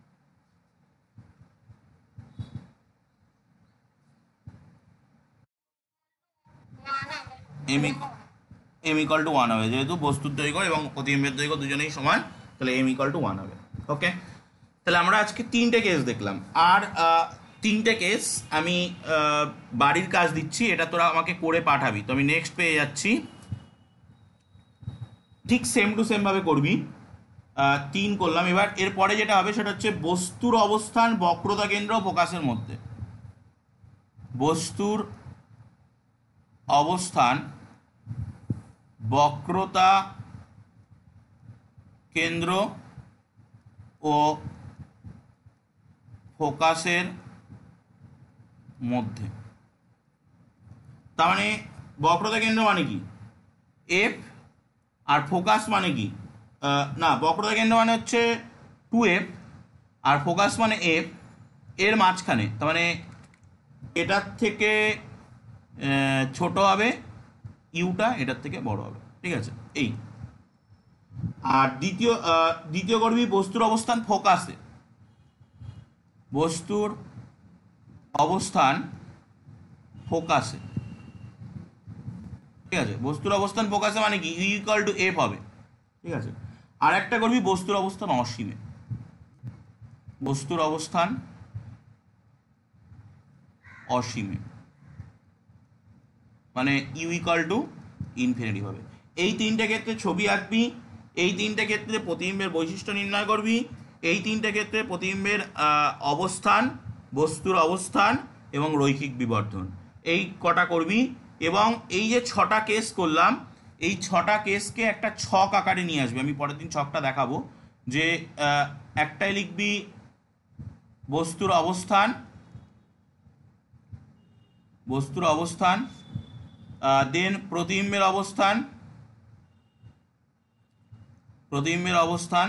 Speaker 1: এম ইকাল টু 1 হবে, যেহেতু বস্তুর দৈর্ঘ্য এবং প্রতিবিম্বের দৈর্ঘ্য দুজনেই সমান, তাহলে এম ইকাল টু 1 হবে। ওকে, তাহলে আমরা আজকে 3টে কেস দেখলাম। আর 3টে কেস আমি বাড়ির কাজ দিচ্ছি, এটা তোরা আমাকে করে পাঠাবি। তো আমি নেক্সট পেয়ে যাচ্ছি, ঠিক সেম টু সেম ভাবে করবি। 3 করলাম। এবার এরপরে যেটা হবে সেটা হচ্ছে বস্তুর অবস্থান বক্রতা কেন্দ্র ও ফোকাসের মধ্যে। বস্তুর অবস্থান বক্রতা কেন্দ্র ও ফোকাসের মধ্যে। তার মানে বক্রতা কেন্দ্র মানে কি? এফ। আর ফোকাস মানে কি? না, বক্রতা কেন্দ্র মানে হচ্ছে 2F, আর ফোকাস মানে এফ। এর মাঝখানে, তার মানে এটার থেকে ছোট হবে ইউটা, এটার থেকে বড় হবে। ঠিক আছে, এই। আর দ্বিতীয় করবি বস্তুর অবস্থান ফোকাসে। বস্তুর অবস্থান ফোকাসে। ঠিক আছে, বস্তুর অবস্থান ফোকাসে মানে কি? ইউ ইকুয়াল টু এফ হবে। ঠিক আছে, আর একটা করবি বস্তুর অবস্থান অসীমে। বস্তুর অবস্থান অসীমে মানে ইউ ইকুয়াল টু ইনফিনিটি হবে। এই 3টে ক্ষেত্রে ছবি আঁকবি। এই 3টে ক্ষেত্রে প্রতিবিম্বের বৈশিষ্ট্য নির্ণয় করবি। এই 3টে ক্ষেত্রে প্রতিবিম্বের অবস্থান, বস্তুর অবস্থান এবং রৈখিক বিবর্ধন, এই কটা করবি। এবং এই যে 6টা কেস করলাম, এই 6টা কেসকে একটা ছক আকারে নিয়ে আসবি। আমি পরের দিন ছকটা দেখাবো। যে একটাই লিখবি বস্তুর অবস্থান, বস্তুর অবস্থান, দেন প্রতিবিম্বের অবস্থান, প্রতিবিম্বের অবস্থান,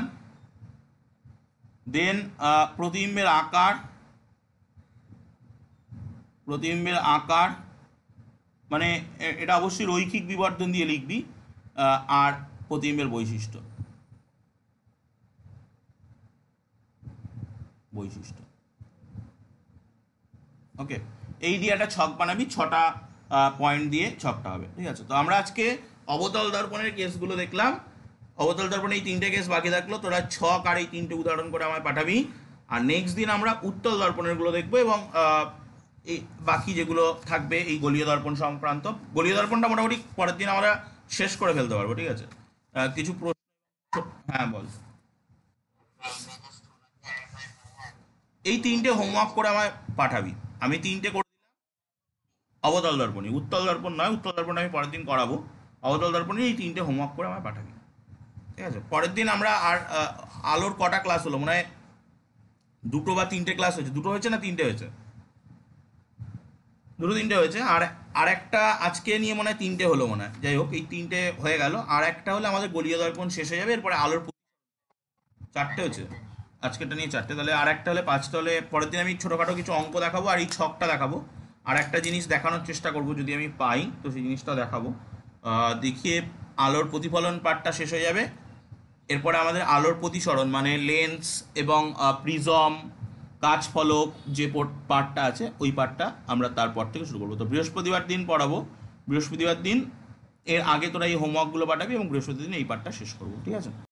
Speaker 1: দেন প্রতিবিম্বের আকার, প্রতিবিম্বের আকার মানে এটা অবশ্যই রৈখিক বিবর্তন দিয়ে লিখবি। আর প্রতিবিম্বের বৈশিষ্ট্য, বৈশিষ্ট্য। ওকে, এই দিয়ে একটা ছক বানাবি। 6টা পয়েন্ট দিয়ে ছকটা হবে। ঠিক আছে, তো আমরা আজকে অবতল দর্পণের কেসগুলো দেখলাম। অবতল দর্পণে এই 3টে কেস বাকি থাকলো। তোরা ছক আর এই 3টে উদাহরণ করে আমায় পাঠাবি। আর নেক্সট দিন আমরা উত্তল দর্পণের গুলো দেখবো, এবং এই বাকি যেগুলো থাকবে এই গলীয় দর্পণ সংক্রান্ত। গলীয় দর্পণটা মোটামুটি পরের দিন আমরা শেষ করে ফেলতে পারবো। ঠিক আছে, কিছু প্রশ্ন। হ্যাঁ বল। এই 3টে হোমওয়ার্ক করে আমায় পাঠাবি। আমি 3টে করে দিলাম অবতল দর্পণী, উত্তল দর্পণ নয়। উত্তল দর্পণ আমি পরের দিন করাবো। অবতল দর্পণে এই 3টে হোমওয়ার্ক করে আমায় পাঠাবি। ঠিক আছে, পরের দিন আমরা আর আলোর কটা ক্লাস হলো? মনে হয় 2টো বা 3টে ক্লাস হয়েছে। 2টো হয়েছে না 3টে হয়েছে? 2-3টে হয়েছে। আর একটা আজকে নিয়ে মনে হয় 3টে হলো মনে হয়। যাই হোক, এই 3টে হয়ে গেল। আর একটা হলে আমাদের গলীয় দর্পণ শেষ হয়ে যাবে। এরপরে আলোর 4টে হয়েছে। আজকেরটা নিয়ে 4টে, তাহলে আর একটা হলে 5টে হলে পরের দিন আমি ছোটোখাটো কিছু অঙ্ক দেখাবো আর এই ছকটা দেখাবো। আর একটা জিনিস দেখানোর চেষ্টা করব, যদি আমি পাই তো সেই জিনিসটা দেখাবো। দেখিয়ে আলোর প্রতিফলন পার্টটা শেষ হয়ে যাবে। এরপরে আমাদের আলোর প্রতিসরণ মানে লেন্স এবং প্রিজম, কাচ ফলক যে পার্টটা আছে, ওই পার্টটা আমরা তারপর থেকে শুরু করবো। তো বৃহস্পতিবার দিন পড়াবো। বৃহস্পতিবার দিন এর আগে তোরা এই হোমওয়ার্কগুলো পাঠাবি এবং বৃহস্পতিবার দিন এই পার্টটা শেষ করবো। ঠিক আছে।